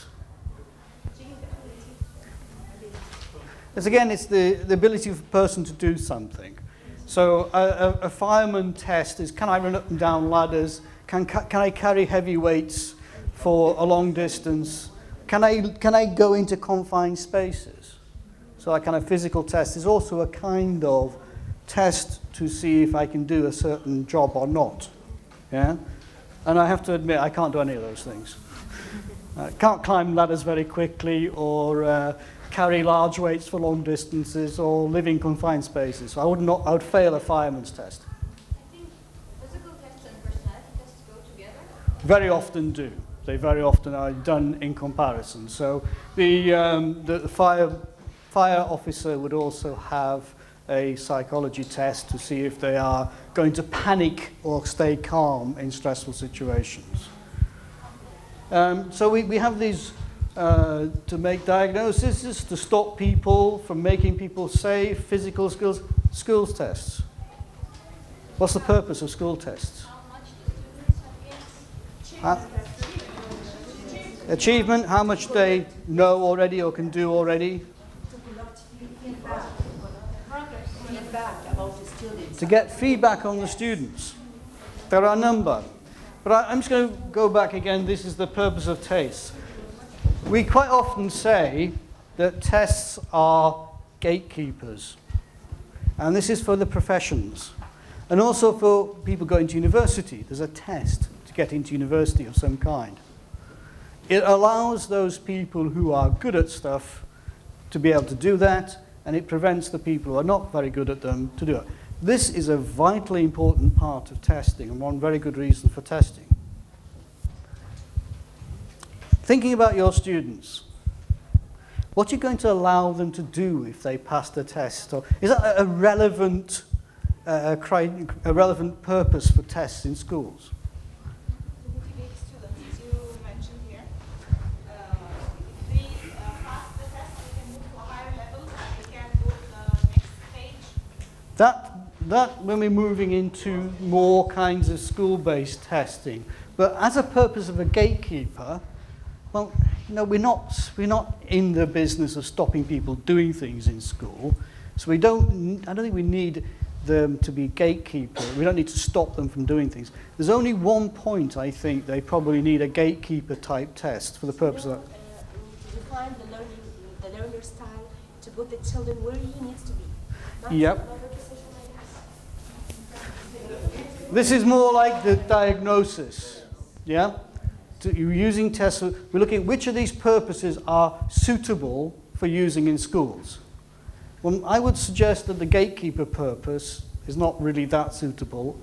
As again, it's the ability of a person to do something. So a fireman test is, can I run up and down ladders? Can I carry heavy weights for a long distance? Can I go into confined spaces? So that kind of physical test is also a kind of test to see if I can do a certain job or not. Yeah? And I have to admit, I can't do any of those things. I can't climb ladders very quickly or carry large weights for long distances or live in confined spaces. So I would fail a fireman's test. I think physical tests and personality tests go together. Very often do. They very often are done in comparison. So the fire officer would also have a psychology test to see if they are going to panic or stay calm in stressful situations. So we have these to make diagnoses, to stop people from making people safe, physical skills tests. What's the purpose of school tests? How much the students have gained? Achievement, how much they know already or can do already. Feedback about the students. To get feedback on the students. There are a number. But I'm just going to go back again. This is the purpose of tests. We quite often say that tests are gatekeepers. And this is for the professions. And also for people going to university. There's a test to get into university of some kind. It allows those people who are good at stuff to be able to do that, and it prevents the people who are not very good at them to do it. This is a vitally important part of testing, and one very good reason for testing. Thinking about your students, what are you going to allow them to do if they pass the test? Or is that a relevant purpose for tests in schools? To motivate students, as you mentioned here. If they pass the test, they can move to a higher level and they can go to the next stage. That when we're moving into more kinds of school-based testing. But as a purpose of a gatekeeper, well, we're not in the business of stopping people doing things in school. So I don't think we need them to be gatekeeper. We don't need to stop them from doing things. There's only one point I think they probably need a gatekeeper type test for the purpose of that. To define the learner style, to put the children where he needs to be. Not Yep. another position like this. This is more like the diagnosis. Yeah? You're using tests. We're looking at which of these purposes are suitable for using in schools. Well, I would suggest that the gatekeeper purpose is not really that suitable.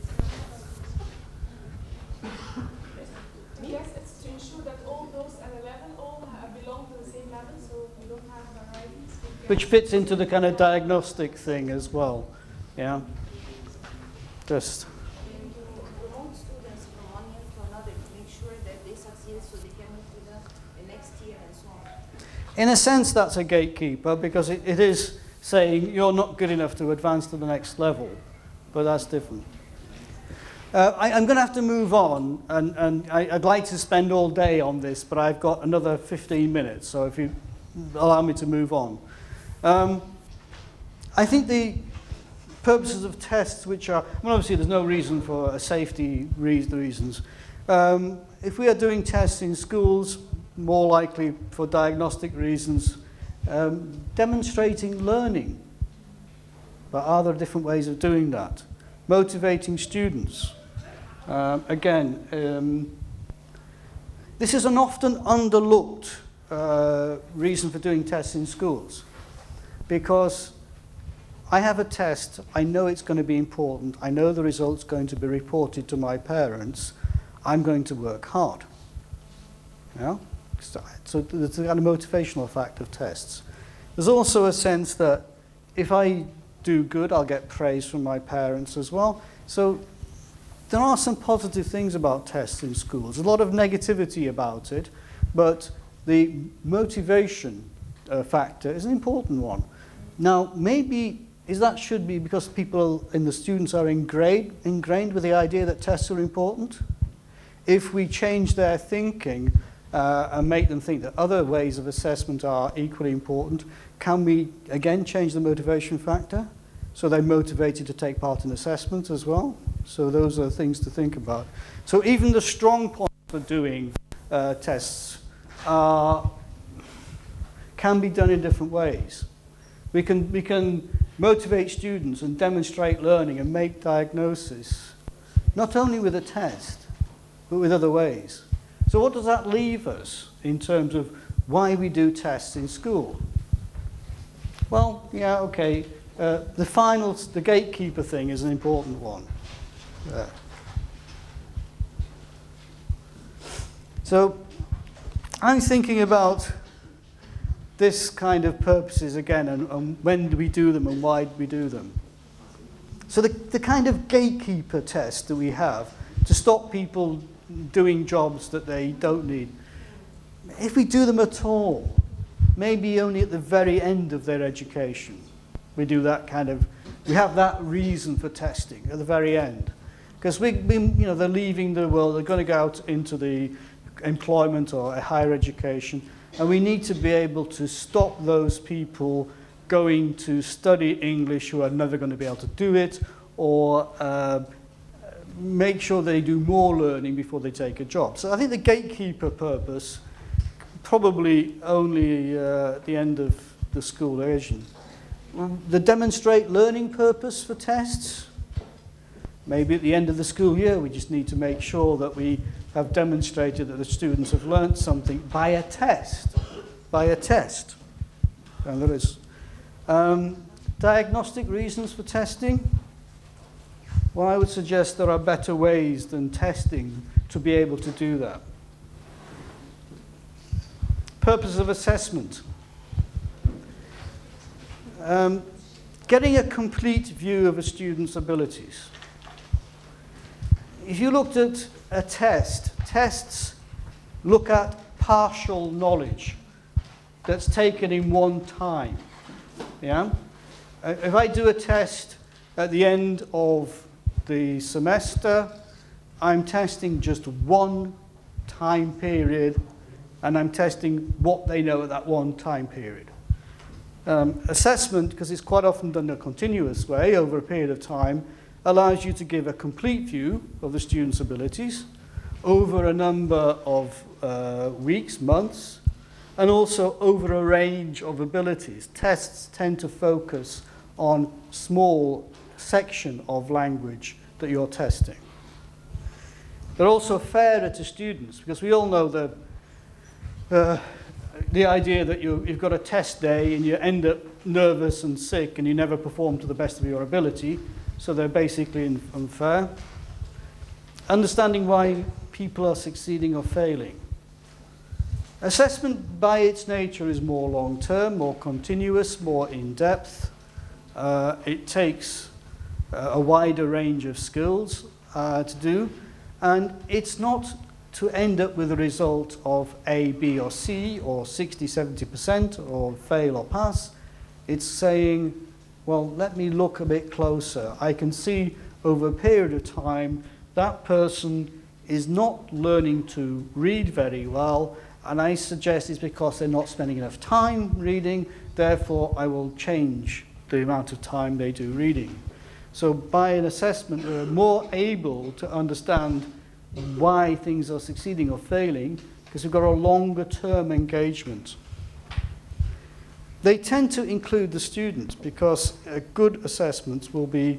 Yes, it's to ensure that all those at a level all belong to the same level, so we don't have varieties. which fits into the kind of diagnostic thing as well. Yeah. Just. And to promote students from one year to another to make sure that they succeed so they can move to the next year and so on. In a sense, that's a gatekeeper because it is saying you're not good enough to advance to the next level, but that's different. I'm going to have to move on, and I'd like to spend all day on this, but I've got another 15 minutes, so if you allow me to move on. I think the purposes of tests, which are, well, obviously there's no reason for safety reasons. If we are doing tests in schools, more likely for diagnostic reasons, demonstrating learning. But are there different ways of doing that? Motivating students. This is an often underlooked reason for doing tests in schools, because I have a test, I know it's going to be important, I know the result's going to be reported to my parents, I'm going to work hard. Yeah? So there's a kind of motivational effect of tests. There's also a sense that if I do good, I'll get praise from my parents as well. So there are some positive things about tests in schools. A lot of negativity about it, but the motivation factor is an important one. Now, maybe that should be because people and the students are ingrained with the idea that tests are important. If we change their thinking and make them think that other ways of assessment are equally important, can we again change the motivation factor so they're motivated to take part in assessment as well? So those are things to think about. So even the strong points for doing tests can be done in different ways. We can motivate students and demonstrate learning and make diagnosis, not only with a test, but with other ways. So what does that leave us in terms of why we do tests in school? Well, yeah, okay. The gatekeeper thing is an important one. So I'm thinking about this kind of purposes again, and when do we do them and why do we do them. So the kind of gatekeeper test that we have to stop people doing jobs that they don't need, if we do them at all, maybe only at the very end of their education, we do that kind of, we have that reason for testing at the very end. Because they're leaving the world, they're going to go out into the employment or a higher education, and we need to be able to stop those people going to study English who are never going to be able to do it, or make sure they do more learning before they take a job. So I think the gatekeeper purpose probably only at the end of the school age. The demonstrate learning purpose for tests, maybe at the end of the school year we just need to make sure that we have demonstrated that the students have learnt something by a test. And there is. Diagnostic reasons for testing. Well, I would suggest there are better ways than testing to be able to do that. Purpose of assessment. Getting a complete view of a student's abilities. If you looked at a test, tests look at partial knowledge that's taken in one time. Yeah? If I do a test at the end of the semester, I'm testing just one time period, and I'm testing what they know at that one time period. Assessment, because it's quite often done in a continuous way over a period of time, allows you to give a complete view of the student's abilities over a number of weeks, months, and also over a range of abilities. Tests tend to focus on small section of language that you're testing. They're also fairer to students, because we all know the idea that you've got a test day and you end up nervous and sick and you never perform to the best of your ability, so they're basically unfair. Understanding why people are succeeding or failing. Assessment by its nature is more long-term, more continuous, more in-depth. It takes a wider range of skills to do, and it's not to end up with a result of A, B or C or 60, 70% or fail or pass. It's saying, well, let me look a bit closer. I can see over a period of time that person is not learning to read very well, and I suggest it's because they're not spending enough time reading, therefore I will change the amount of time they do reading. So by an assessment, we're more able to understand why things are succeeding or failing, because we've got a longer term engagement. They tend to include the students because good assessments will be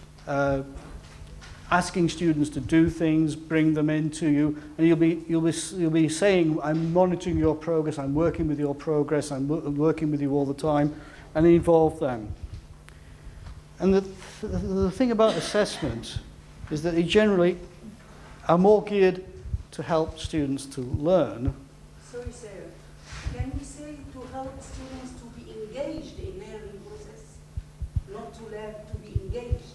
asking students to do things, bring them into you, and you'll be saying, I'm monitoring your progress, I'm working with your progress, I'm working with you all the time, and involve them. And the thing about assessment is that they generally are more geared to help students to learn. Sorry, sir. Can we say to help students to be engaged in learning process, not to learn to be engaged?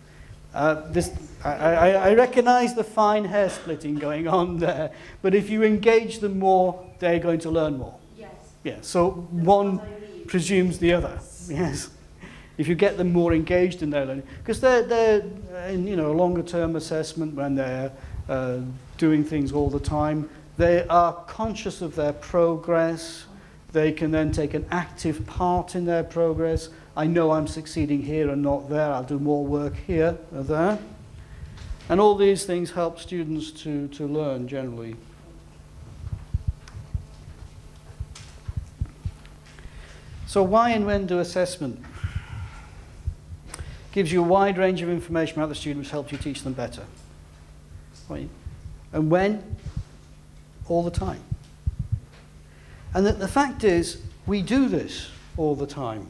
I recognize the fine hair splitting going on there, but if you engage them more, they're going to learn more. Yes. Yeah, so one presumes the other. Yes. If you get them more engaged in their learning, because they're in a longer term assessment when they're doing things all the time, they are conscious of their progress. They can then take an active part in their progress. I know I'm succeeding here and not there. I'll do more work here or there. And all these things help students to learn generally. So why and when do assessment? Gives you a wide range of information about the student, which helps you teach them better. Right? And when? All the time. And the fact is, we do this all the time.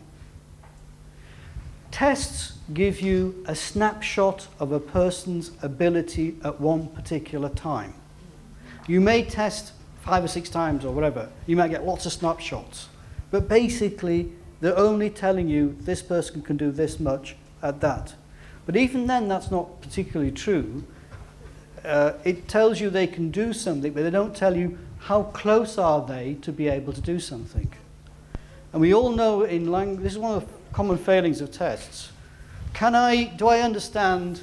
Tests give you a snapshot of a person's ability at one particular time. You may test 5 or 6 times or whatever. You might get lots of snapshots. But basically, they're only telling you this person can do this much at that. But even then, that's not particularly true. It tells you they can do something, but they don't tell you how close are they to be able to do something. And we all know in language, this is one of the common failings of tests. Do I understand,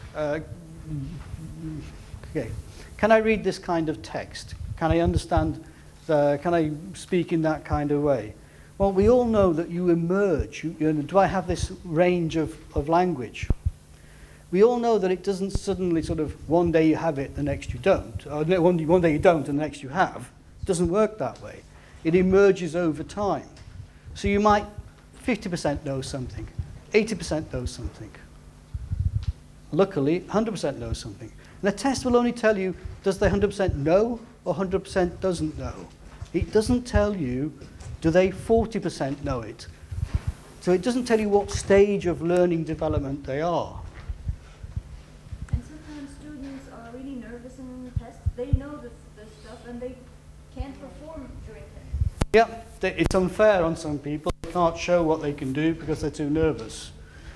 okay, can I read this kind of text? Can I understand, can I speak in that kind of way? Well, we all know that you emerge. Do I have this range of language? We all know that it doesn't suddenly sort of, one day you have it, the next you don't. Or one day you don't, and the next you have. It doesn't work that way. It emerges over time. So you might 50% know something, 80% know something. Luckily, 100% knows something. And the test will only tell you, does the 100% know or 100% doesn't know? It doesn't tell you, do they 40% know it? So it doesn't tell you what stage of learning development they are. And sometimes students are really nervous in the test. They know the stuff and they can't perform during tests. Yeah, it's unfair on some people. They can't show what they can do because they're too nervous.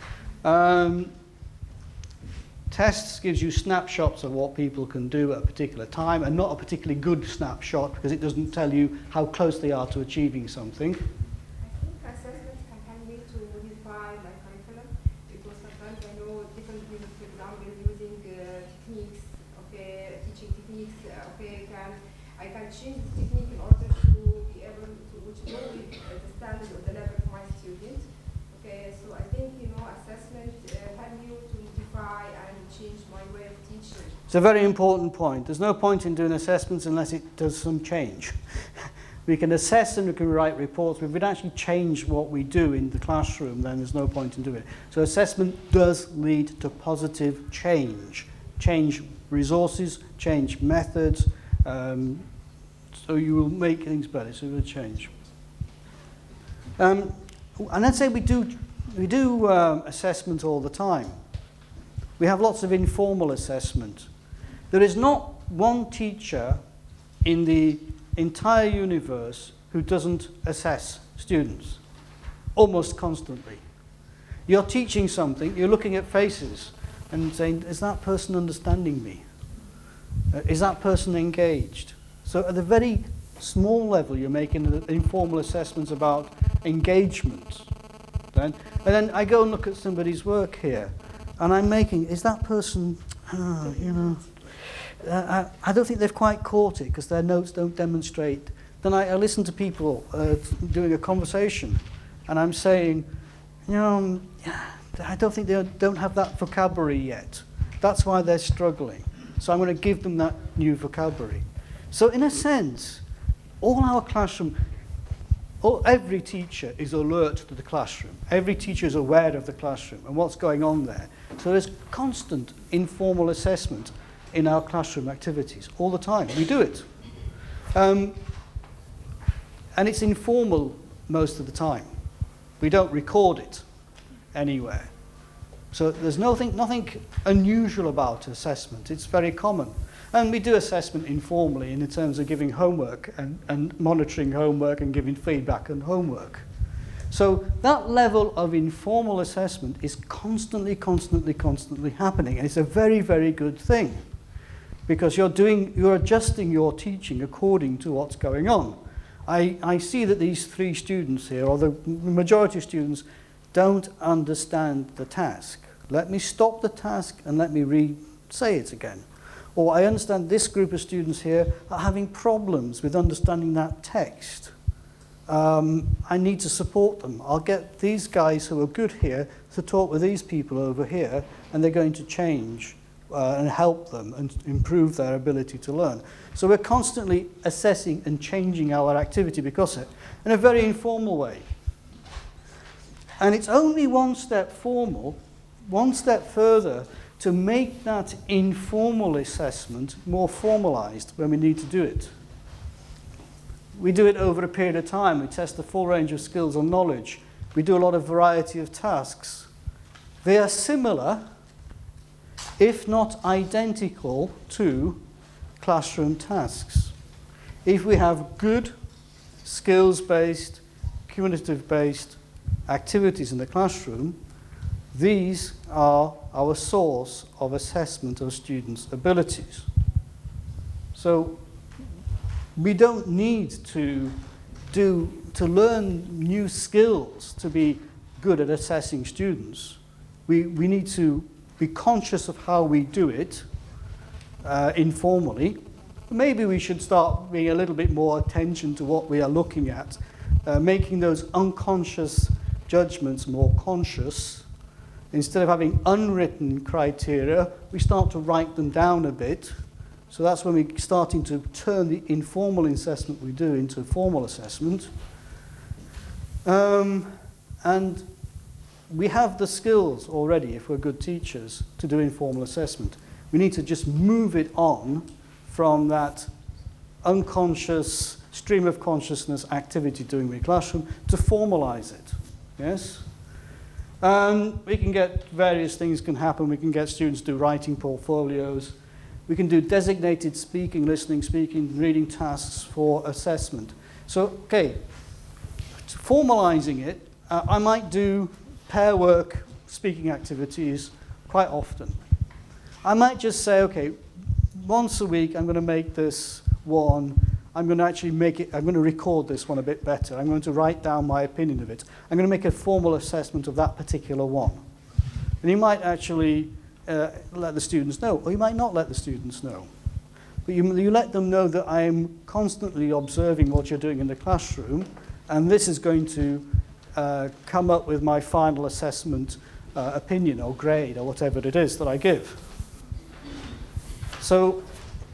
Tests gives you snapshots of what people can do at a particular time, and not a particularly good snapshot because it doesn't tell you how close they are to achieving something. I think assessments can help me to unify my curriculum, because sometimes I know different people, for example, using techniques, okay, teaching techniques, okay, I can change the technique in order to be able to go with the standard or the level of my students. Okay, so I think, assessment help you to unify and change my way of teaching. It's a very important point. There's no point in doing assessments unless it does some change. We can assess and we can write reports, but if we don't actually change what we do in the classroom, then there's no point in doing it. So assessment does lead to positive change. Change resources, change methods, so you will make things better, so it will change. And I'd say we do assessment all the time. We have lots of informal assessment. There is not one teacher in the entire universe who doesn't assess students, almost constantly. You're teaching something, you're looking at faces and saying, is that person understanding me? Is that person engaged? So at the very small level, you're making informal assessments about engagement. And then I go and look at somebody's work here, and I'm making, is that person, you know, I don't think they've quite caught it because their notes don't demonstrate. Then I listen to people doing a conversation, and I'm saying, you know, I don't think they don't have that vocabulary yet. That's why they're struggling. So I'm going to give them that new vocabulary. So in a sense, all our classroom, every teacher is alert to the classroom. Every teacher is aware of the classroom and what's going on there. So there's constant informal assessment in our classroom activities all the time. We do it. And it's informal most of the time. We don't record it anywhere. So there's nothing unusual about assessment. It's very common. And we do assessment informally in terms of giving homework and monitoring homework and giving feedback on homework. So that level of informal assessment is constantly happening. And it's a very, very good thing because you're adjusting your teaching according to what's going on. I see that these 3 students here, or the majority of students, don't understand the task. Let me stop the task and let me re-say it again. Or I understand this group of students here are having problems with understanding that text. I need to support them. I'll get these guys who are good here to talk with these people over here, and they're going to change and help them and improve their ability to learn. So we're constantly assessing and changing our activity because of it, in a very informal way. And it's only one step further to make that informal assessment more formalized when we need to do it. We do it over a period of time. We test the full range of skills and knowledge. We do a lot of variety of tasks. They are similar, if not identical, to classroom tasks. If we have good skills-based, communicative-based activities in the classroom, these are our source of assessment of students' abilities. So we don't need to learn new skills to be good at assessing students. We need to be conscious of how we do it informally. Maybe we should start being a little bit more attention to what we are looking at, making those unconscious judgments more conscious. Instead of having unwritten criteria, we start to write them down a bit. So that's when we're starting to turn the informal assessment we do into formal assessment. And we have the skills already, if we're good teachers, to do informal assessment. We need to just move it on from that unconscious stream of consciousness activity doing in the classroom to formalize it. Yes? We can get various things can happen. We can get students to do writing portfolios. We can do designated speaking, listening, speaking, reading tasks for assessment. So, okay, formalizing it, I might do pair work speaking activities quite often. I might just say, okay, once a week I'm going to make this one. I'm going to actually I'm going to record this one a bit better. I'm going to write down my opinion of it. I'm going to make a formal assessment of that particular one. And you might actually let the students know, or you might not let the students know. But you let them know that I am constantly observing what you're doing in the classroom, and this is going to come up with my final assessment opinion or grade or whatever it is that I give. So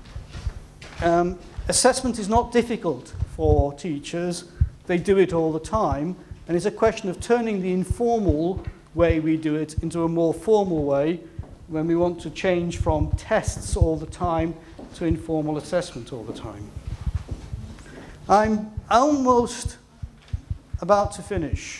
assessment is not difficult for teachers. They do it all the time, and it's a question of turning the informal way we do it into a more formal way when we want to change from tests all the time to informal assessment all the time. I'm almost about to finish.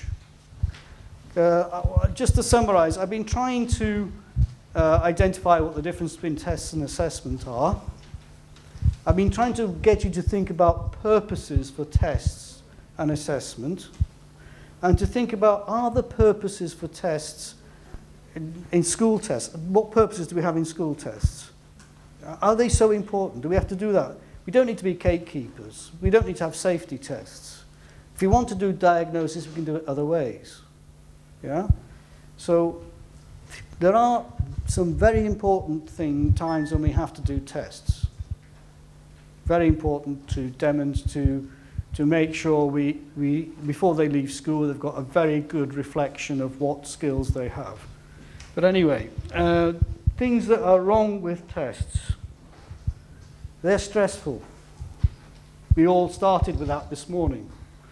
Just to summarize, I've been trying to identify what the difference between tests and assessment are. I've been trying to get you to think about purposes for tests and assessment, and to think about, are the purposes for tests in school tests? What purposes do we have in school tests? Are they so important? Do we have to do that? We don't need to be gatekeepers. We don't need to have safety tests. If we want to do diagnosis, we can do it other ways. Yeah? So there are some very important times when we have to do tests. Very important to demonstrate, to make sure we, before they leave school, they've got a very good reflection of what skills they have. But anyway, things that are wrong with tests. They're stressful. We all started with that this morning.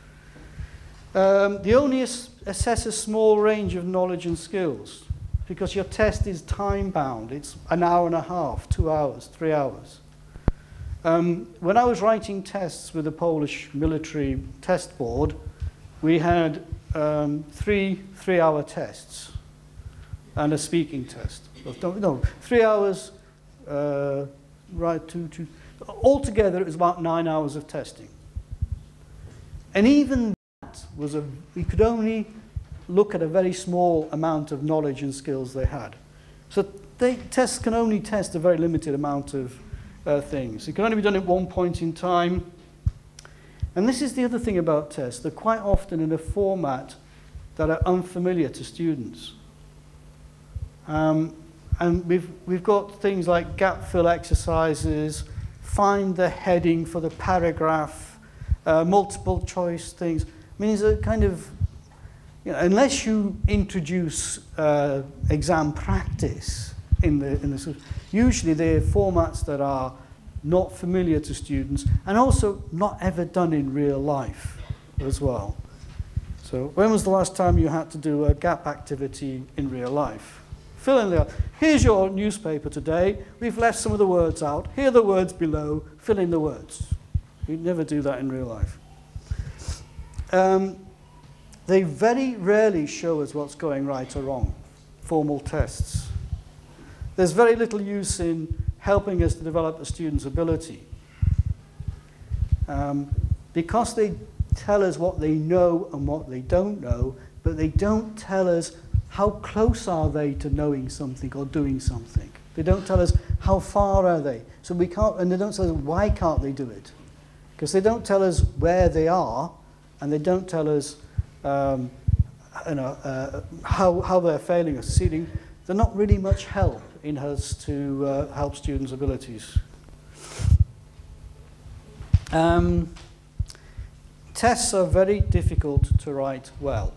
They only assess a small range of knowledge and skills because your test is time-bound. It's an hour and a half, 2 hours, 3 hours. When I was writing tests with the Polish military test board, we had 3 3-hour tests and a speaking test. No, 3 hours, right, two. Altogether, it was about 9 hours of testing. And even that was we could only look at a very small amount of knowledge and skills they had. So tests can only test a very limited amount of things. It can only be done at one point in time. And this is the other thing about tests. They're quite often in a format that are unfamiliar to students. And we've got things like gap fill exercises, find the heading for the paragraph, multiple choice things. I mean, it's a kind of, you know, unless you introduce exam practice in the usually they're formats that are not familiar to students and also not ever done in real life as well. So when was the last time you had to do a gap activity in real life? Fill in the, here's your newspaper today. We've left some of the words out. Here are the words below. Fill in the words. We'd never do that in real life. They very rarely show us what's going right or wrong, formal tests. There's very little use in helping us to develop the student's ability. Because they tell us what they know and what they don't know, but they don't tell us how close are they to knowing something or doing something. They don't tell us how far are they. So we can't, and they don't tell us why can't they do it. Because they don't tell us where they are, and they don't tell us how they're failing or succeeding. They're not really much help in us to help students' abilities. Tests are very difficult to write well.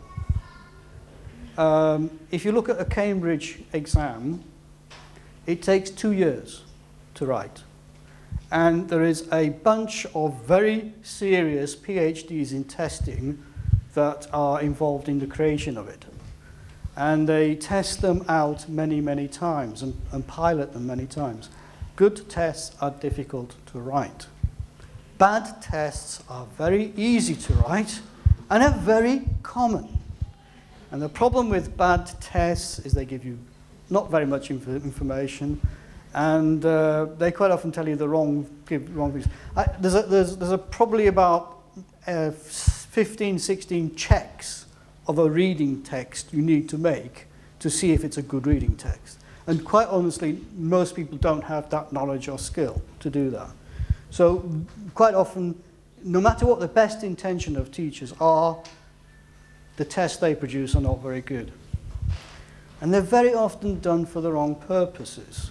If you look at a Cambridge exam, it takes 2 years to write. And there is a bunch of very serious PhDs in testing that are involved in the creation of it. And they test them out many, many times and pilot them many times. Good tests are difficult to write. Bad tests are very easy to write and are very common. And the problem with bad tests is they give you not very much information, and they quite often tell you the wrong things. There's probably about 15, 16 checks of a reading text you need to make to see if it's a good reading text. And quite honestly, most people don't have that knowledge or skill to do that. So quite often, no matter what the best intention of teachers are, the tests they produce are not very good. And they're very often done for the wrong purposes.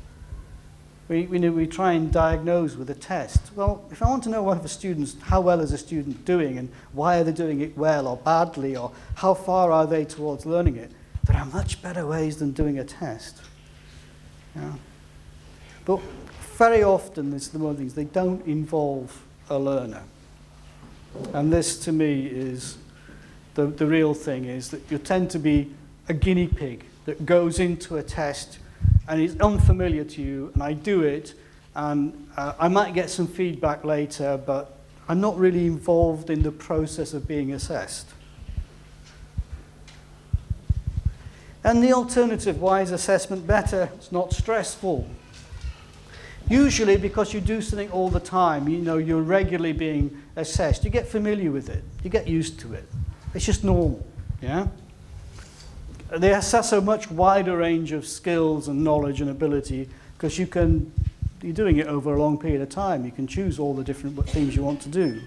We try and diagnose with a test. Well, if I want to know how well is a student doing and why are they doing it well or badly or how far are they towards learning it, there are much better ways than doing a test. Yeah. But very often, this is one of the things, they don't involve a learner. And this, to me, is the real thing, is that you tend to be a guinea pig that goes into a test and it's unfamiliar to you, and I do it, and I might get some feedback later, but I'm not really involved in the process of being assessed. And the alternative, why is assessment better? It's not stressful. Usually because you do something all the time, you know, you're regularly being assessed, you get familiar with it, you get used to it. It's just normal, yeah? They assess a much wider range of skills and knowledge and ability because you're doing it over a long period of time. You can choose all the different things you want to do.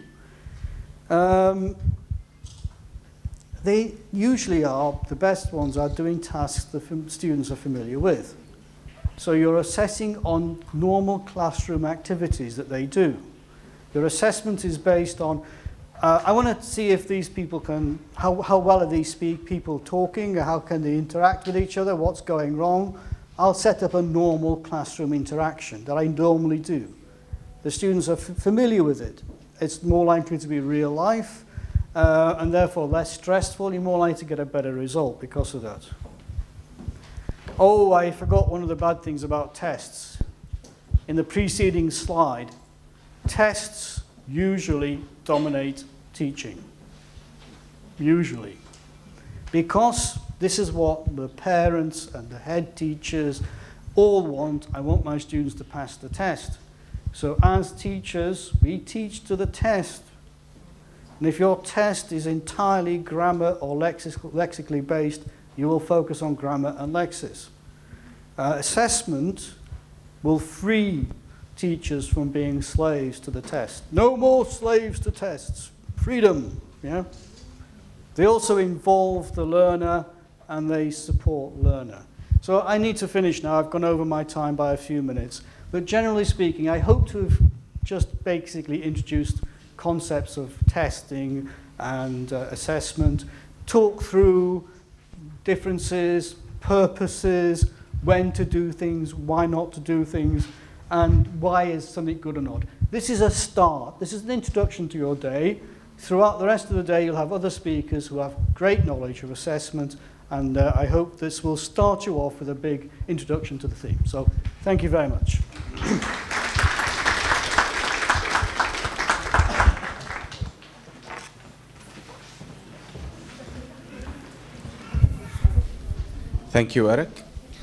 They usually are, the best ones are doing tasks the students are familiar with. So you're assessing on normal classroom activities that they do. Your assessment is based on, I want to see if these people can, how well are these people talking, how can they interact with each other, what's going wrong. I'll set up a normal classroom interaction that I normally do. The students are familiar with it. It's more likely to be real life, and therefore less stressful. You're more likely to get a better result because of that. Oh, I forgot one of the bad things about tests. In the preceding slide, tests usually dominate teaching. Usually. Because this is what the parents and the head teachers all want. I want my students to pass the test. So as teachers, we teach to the test. And if your test is entirely grammar or lexically based, you will focus on grammar and lexis. Assessment will free teachers from being slaves to the test. No more slaves to tests. Freedom. Yeah? They also involve the learner and they support learner. So I need to finish now. I've gone over my time by a few minutes. But generally speaking, I hope to have just basically introduced concepts of testing and assessment, talk through differences, purposes, when to do things, why not to do things, and why is something good or not. This is a start. This is an introduction to your day. Throughout the rest of the day, you'll have other speakers who have great knowledge of assessment, and I hope this will start you off with a big introduction to the theme. So thank you very much. Thank you, Eric.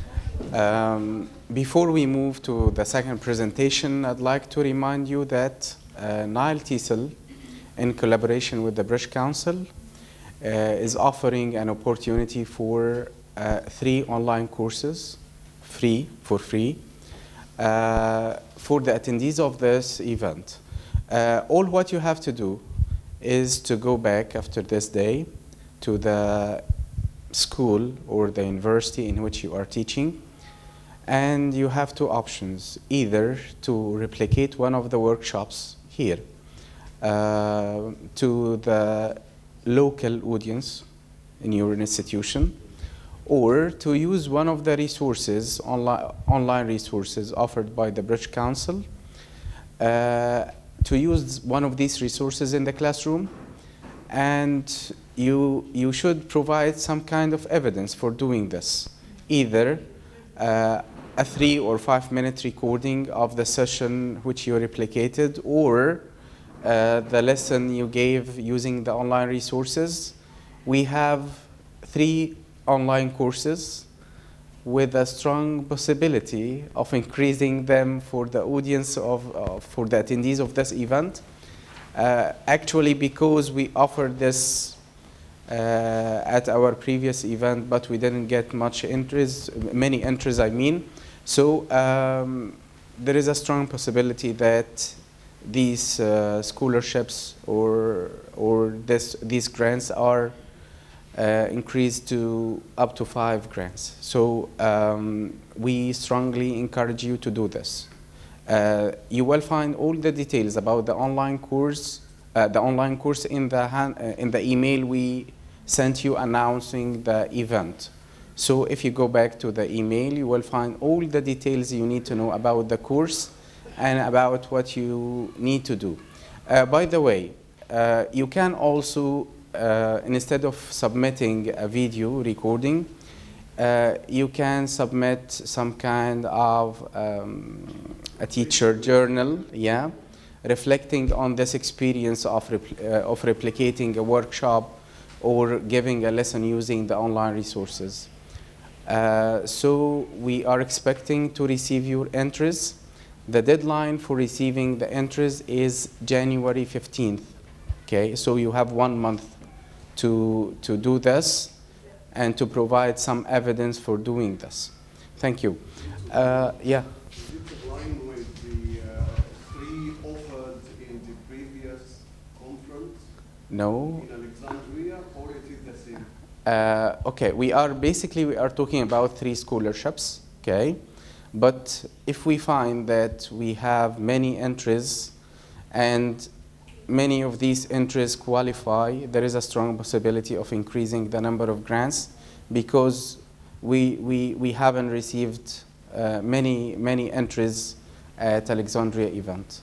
Before we move to the second presentation, I'd like to remind you that Nile TESOL, in collaboration with the British Council, is offering an opportunity for 3 online courses, for free, for the attendees of this event. All what you have to do is to go back after this day to the school or the university in which you are teaching, and you have 2 options: either to replicate one of the workshops here to the local audience in your institution, or to use one of the resources, online resources offered by the British Council, to use one of these resources in the classroom, and you should provide some kind of evidence for doing this, either a 3 or 5 minute recording of the session which you replicated, or the lesson you gave using the online resources. We have 3 online courses with a strong possibility of increasing them for the audience for the attendees of this event. Actually, because we offered this at our previous event, but we didn't get many entries, I mean. So there is a strong possibility that these scholarships or these grants are increased to up to 5 grants. So we strongly encourage you to do this. You will find all the details about the online course in the email we sent you announcing the event. So if you go back to the email, you will find all the details you need to know about the course and about what you need to do. By the way, you can also, instead of submitting a video recording, you can submit some kind of a teacher journal, yeah, reflecting on this experience of replicating a workshop or giving a lesson using the online resources. So we are expecting to receive your entries The deadline for receiving the entries is January 15th. Okay, so you have 1 month to do this and to provide some evidence for doing this. Thank you. Yeah. Is it in line with the 3 offered in the previous conference? No. In Alexandria, or it is the same? Okay, we are talking about 3 scholarships, okay? But if we find that we have many entries and many of these entries qualify, there is a strong possibility of increasing the number of grants because we haven't received many entries at Alexandria event.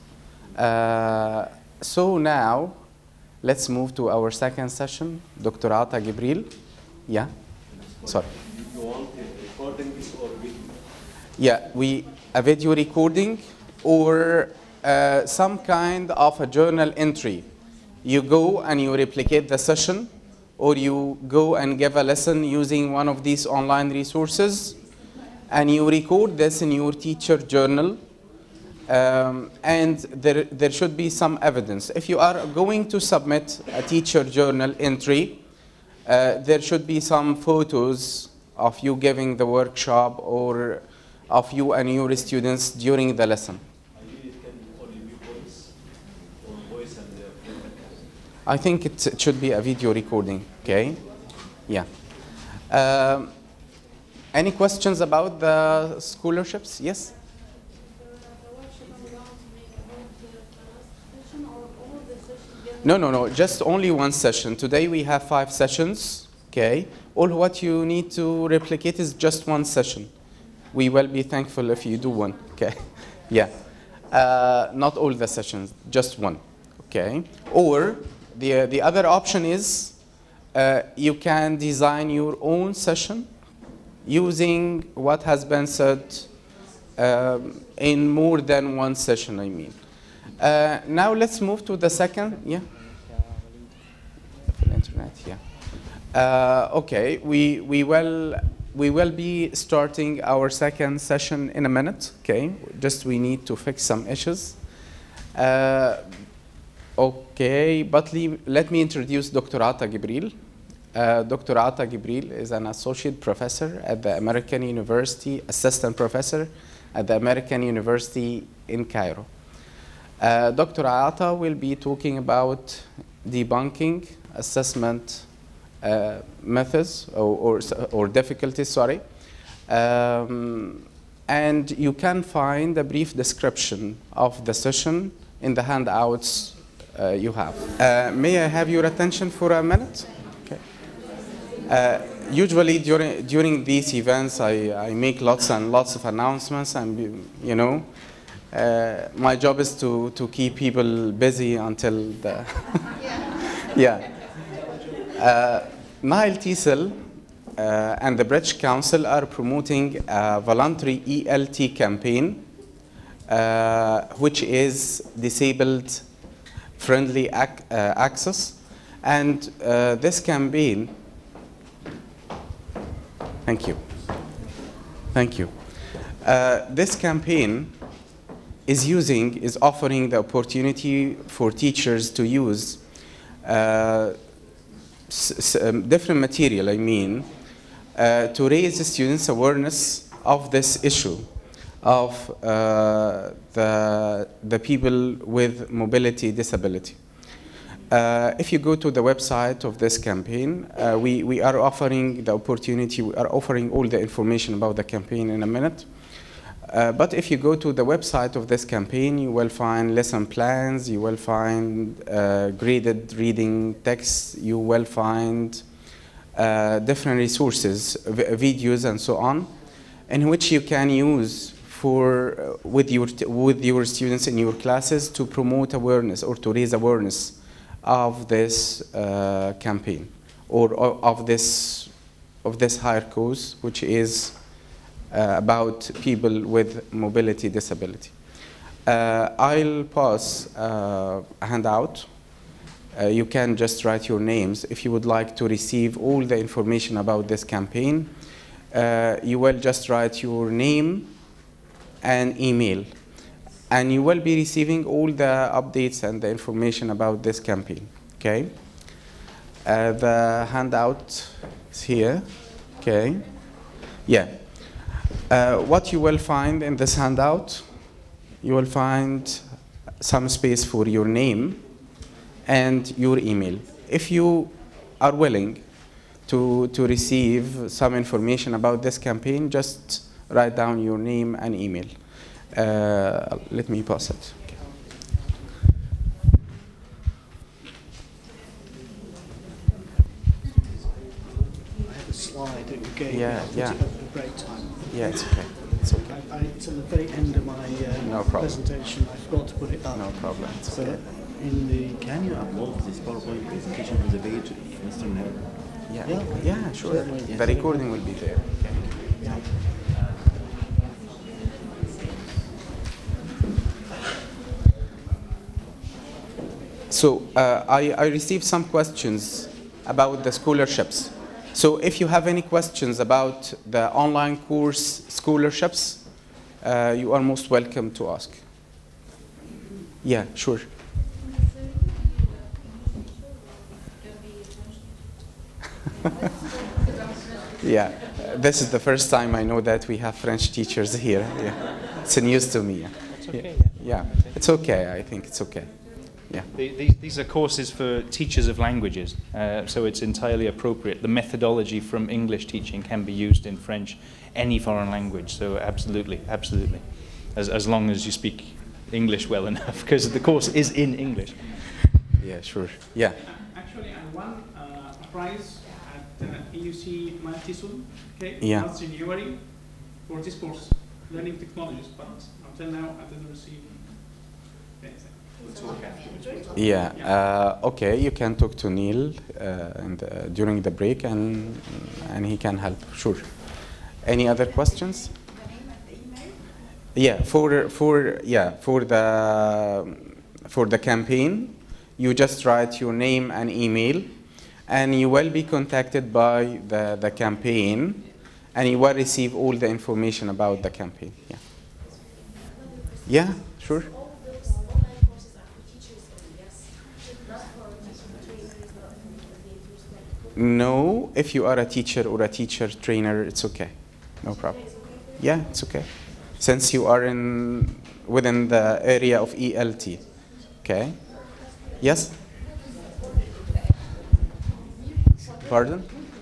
So now, let's move to our second session. Dr. Ata Gibril. Yeah? Sorry. You want recording this or video? Yeah, a video recording or some kind of a journal entry. You go and you replicate the session, or you go and give a lesson using one of these online resources, and you record this in your teacher journal, and there should be some evidence. If you are going to submit a teacher journal entry, there should be some photos of you giving the workshop or of you and your students during the lesson. Ideally, it can only be voice or voice and I think it should be a video recording, okay? Yeah. Any questions about the scholarships? Yes? No, just only one session. Today we have 5 sessions, okay? All what you need to replicate is just one session. We will be thankful if you do one, okay? Yeah. Not all the sessions, just one, okay? Or the other option is you can design your own session using what has been said in more than one session, I mean. Now let's move to the second, yeah? Internet, yeah. Okay, we will be starting our second session in a minute, okay? Just we need to fix some issues. Okay, but let me introduce Dr. Ata Gibril. Dr. Ata Gibril is an associate professor at the American University, assistant professor at the American University in Cairo. Dr. Ata will be talking about debunking assessment methods or difficulties, sorry. And you can find a brief description of the session in the handouts you have. May I have your attention for a minute? Okay. Usually during these events, I make lots and lots of announcements, and you know, my job is to keep people busy until the yeah. Nile TESOL and the British Council are promoting a voluntary ELT campaign, which is disabled friendly access, and this campaign. Thank you. Thank you. This campaign is offering the opportunity for teachers to use different material, I mean, to raise the students' awareness of this issue of the people with mobility disability. If you go to the website of this campaign, we are offering the opportunity, we are offering all the information about the campaign in a minute. But if you go to the website of this campaign, you will find lesson plans, you will find graded reading texts, you will find different resources, videos and so on, in which you can use with your students in your classes to promote awareness or to raise awareness of this campaign or of this higher cause, which is about people with mobility disability. I'll pass a handout. You can just write your names. If you would like to receive all the information about this campaign, you will just write your name and email. and you will be receiving all the updates and the information about this campaign. Okay. The handout is here. Okay. Yeah. What you will find in this handout, you will find some space for your name and your email. If you are willing to receive some information about this campaign, just write down your name and email. Let me pause it. Slide that you gave Yeah, me, yeah. at the break time. Yeah, it's okay. It's okay. It's at the very end of my No problem. presentation. I forgot to put it up. No problem. It's So okay. in the Can you upload this PowerPoint presentation on the page of Mr. Nell? Yeah, sure. Certainly. The recording will be there. Okay. yeah. So I received some questions about the scholarships. So if you have any questions about the online course scholarships, you are most welcome to ask. Yeah, sure. Yeah, this is the first time I know that we have French teachers here. Yeah, it's news to me. It's okay. Yeah, it's okay. I think it's okay. Yeah. These are courses for teachers of languages, so it's entirely appropriate. The methodology from English teaching can be used in French, any foreign language, so absolutely, absolutely. As long as you speak English well enough, because the course is in English. Yeah, sure. Yeah. Actually, I won a prize at EUC Multisul, okay, Yeah. last January for this course, learning technologies, but until now I didn't receive anything. Yeah. Okay. You can talk to Neil during the break, and he can help. Sure. Any other questions? Yeah. For the campaign, you just write your name and email, and you will be contacted by the campaign, and you will receive all the information about the campaign. Yeah. Yeah. Sure. No, if you are a teacher or a teacher trainer, it's okay. No problem. Yeah, it's okay. Since you are within the area of ELT. Okay. Yes? Pardon?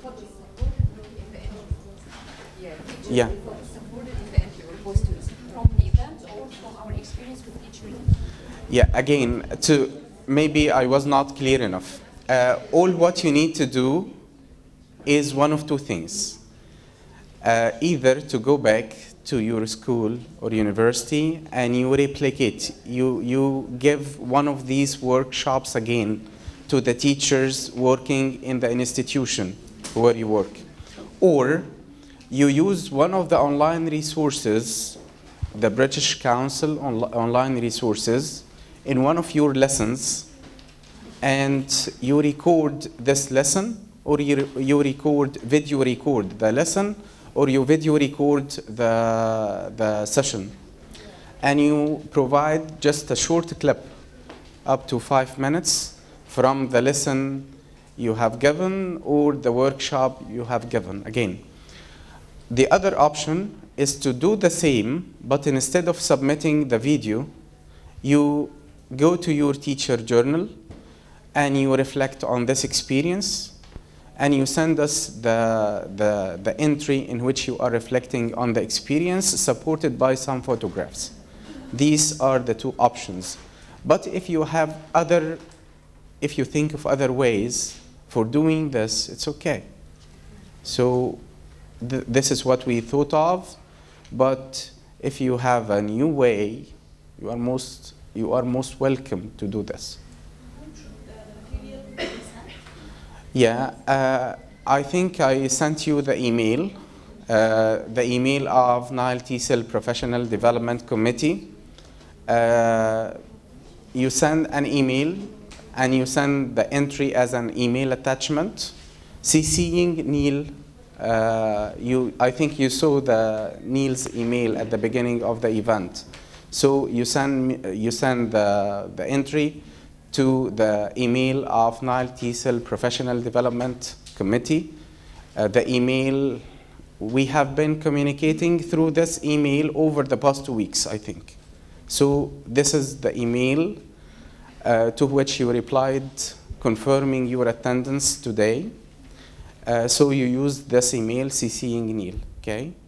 Yeah. Yeah, again, maybe I was not clear enough. All what you need to do is one of two things. Either to go back to your school or university and you replicate, you give one of these workshops again to the teachers working in the institution where you work. Or you use one of the online resources, the British Council online resources, in one of your lessons, and you record this lesson, or you video record the lesson, or you video record the session. And you provide just a short clip, up to 5 minutes, from the lesson you have given or the workshop you have given. Again, the other option is to do the same, but instead of submitting the video, you go to your teacher journal and you reflect on this experience, and you send us the entry in which you are reflecting on the experience, supported by some photographs. These are the two options. But if you have if you think of other ways for doing this, it's okay. So this is what we thought of, but if you have a new way, you are most welcome to do this. Yeah, I think I sent you the email of Nile TESOL Professional Development Committee. You send an email and you send the entry as an email attachment, CCing Neil. I think you saw Neil's email at the beginning of the event. So you send the entry to the email of Nile T-Cell Professional Development Committee. The email, we have been communicating through this email over the past 2 weeks, I think. So this is the email to which you replied confirming your attendance today. So you use this email CCing Neil, okay?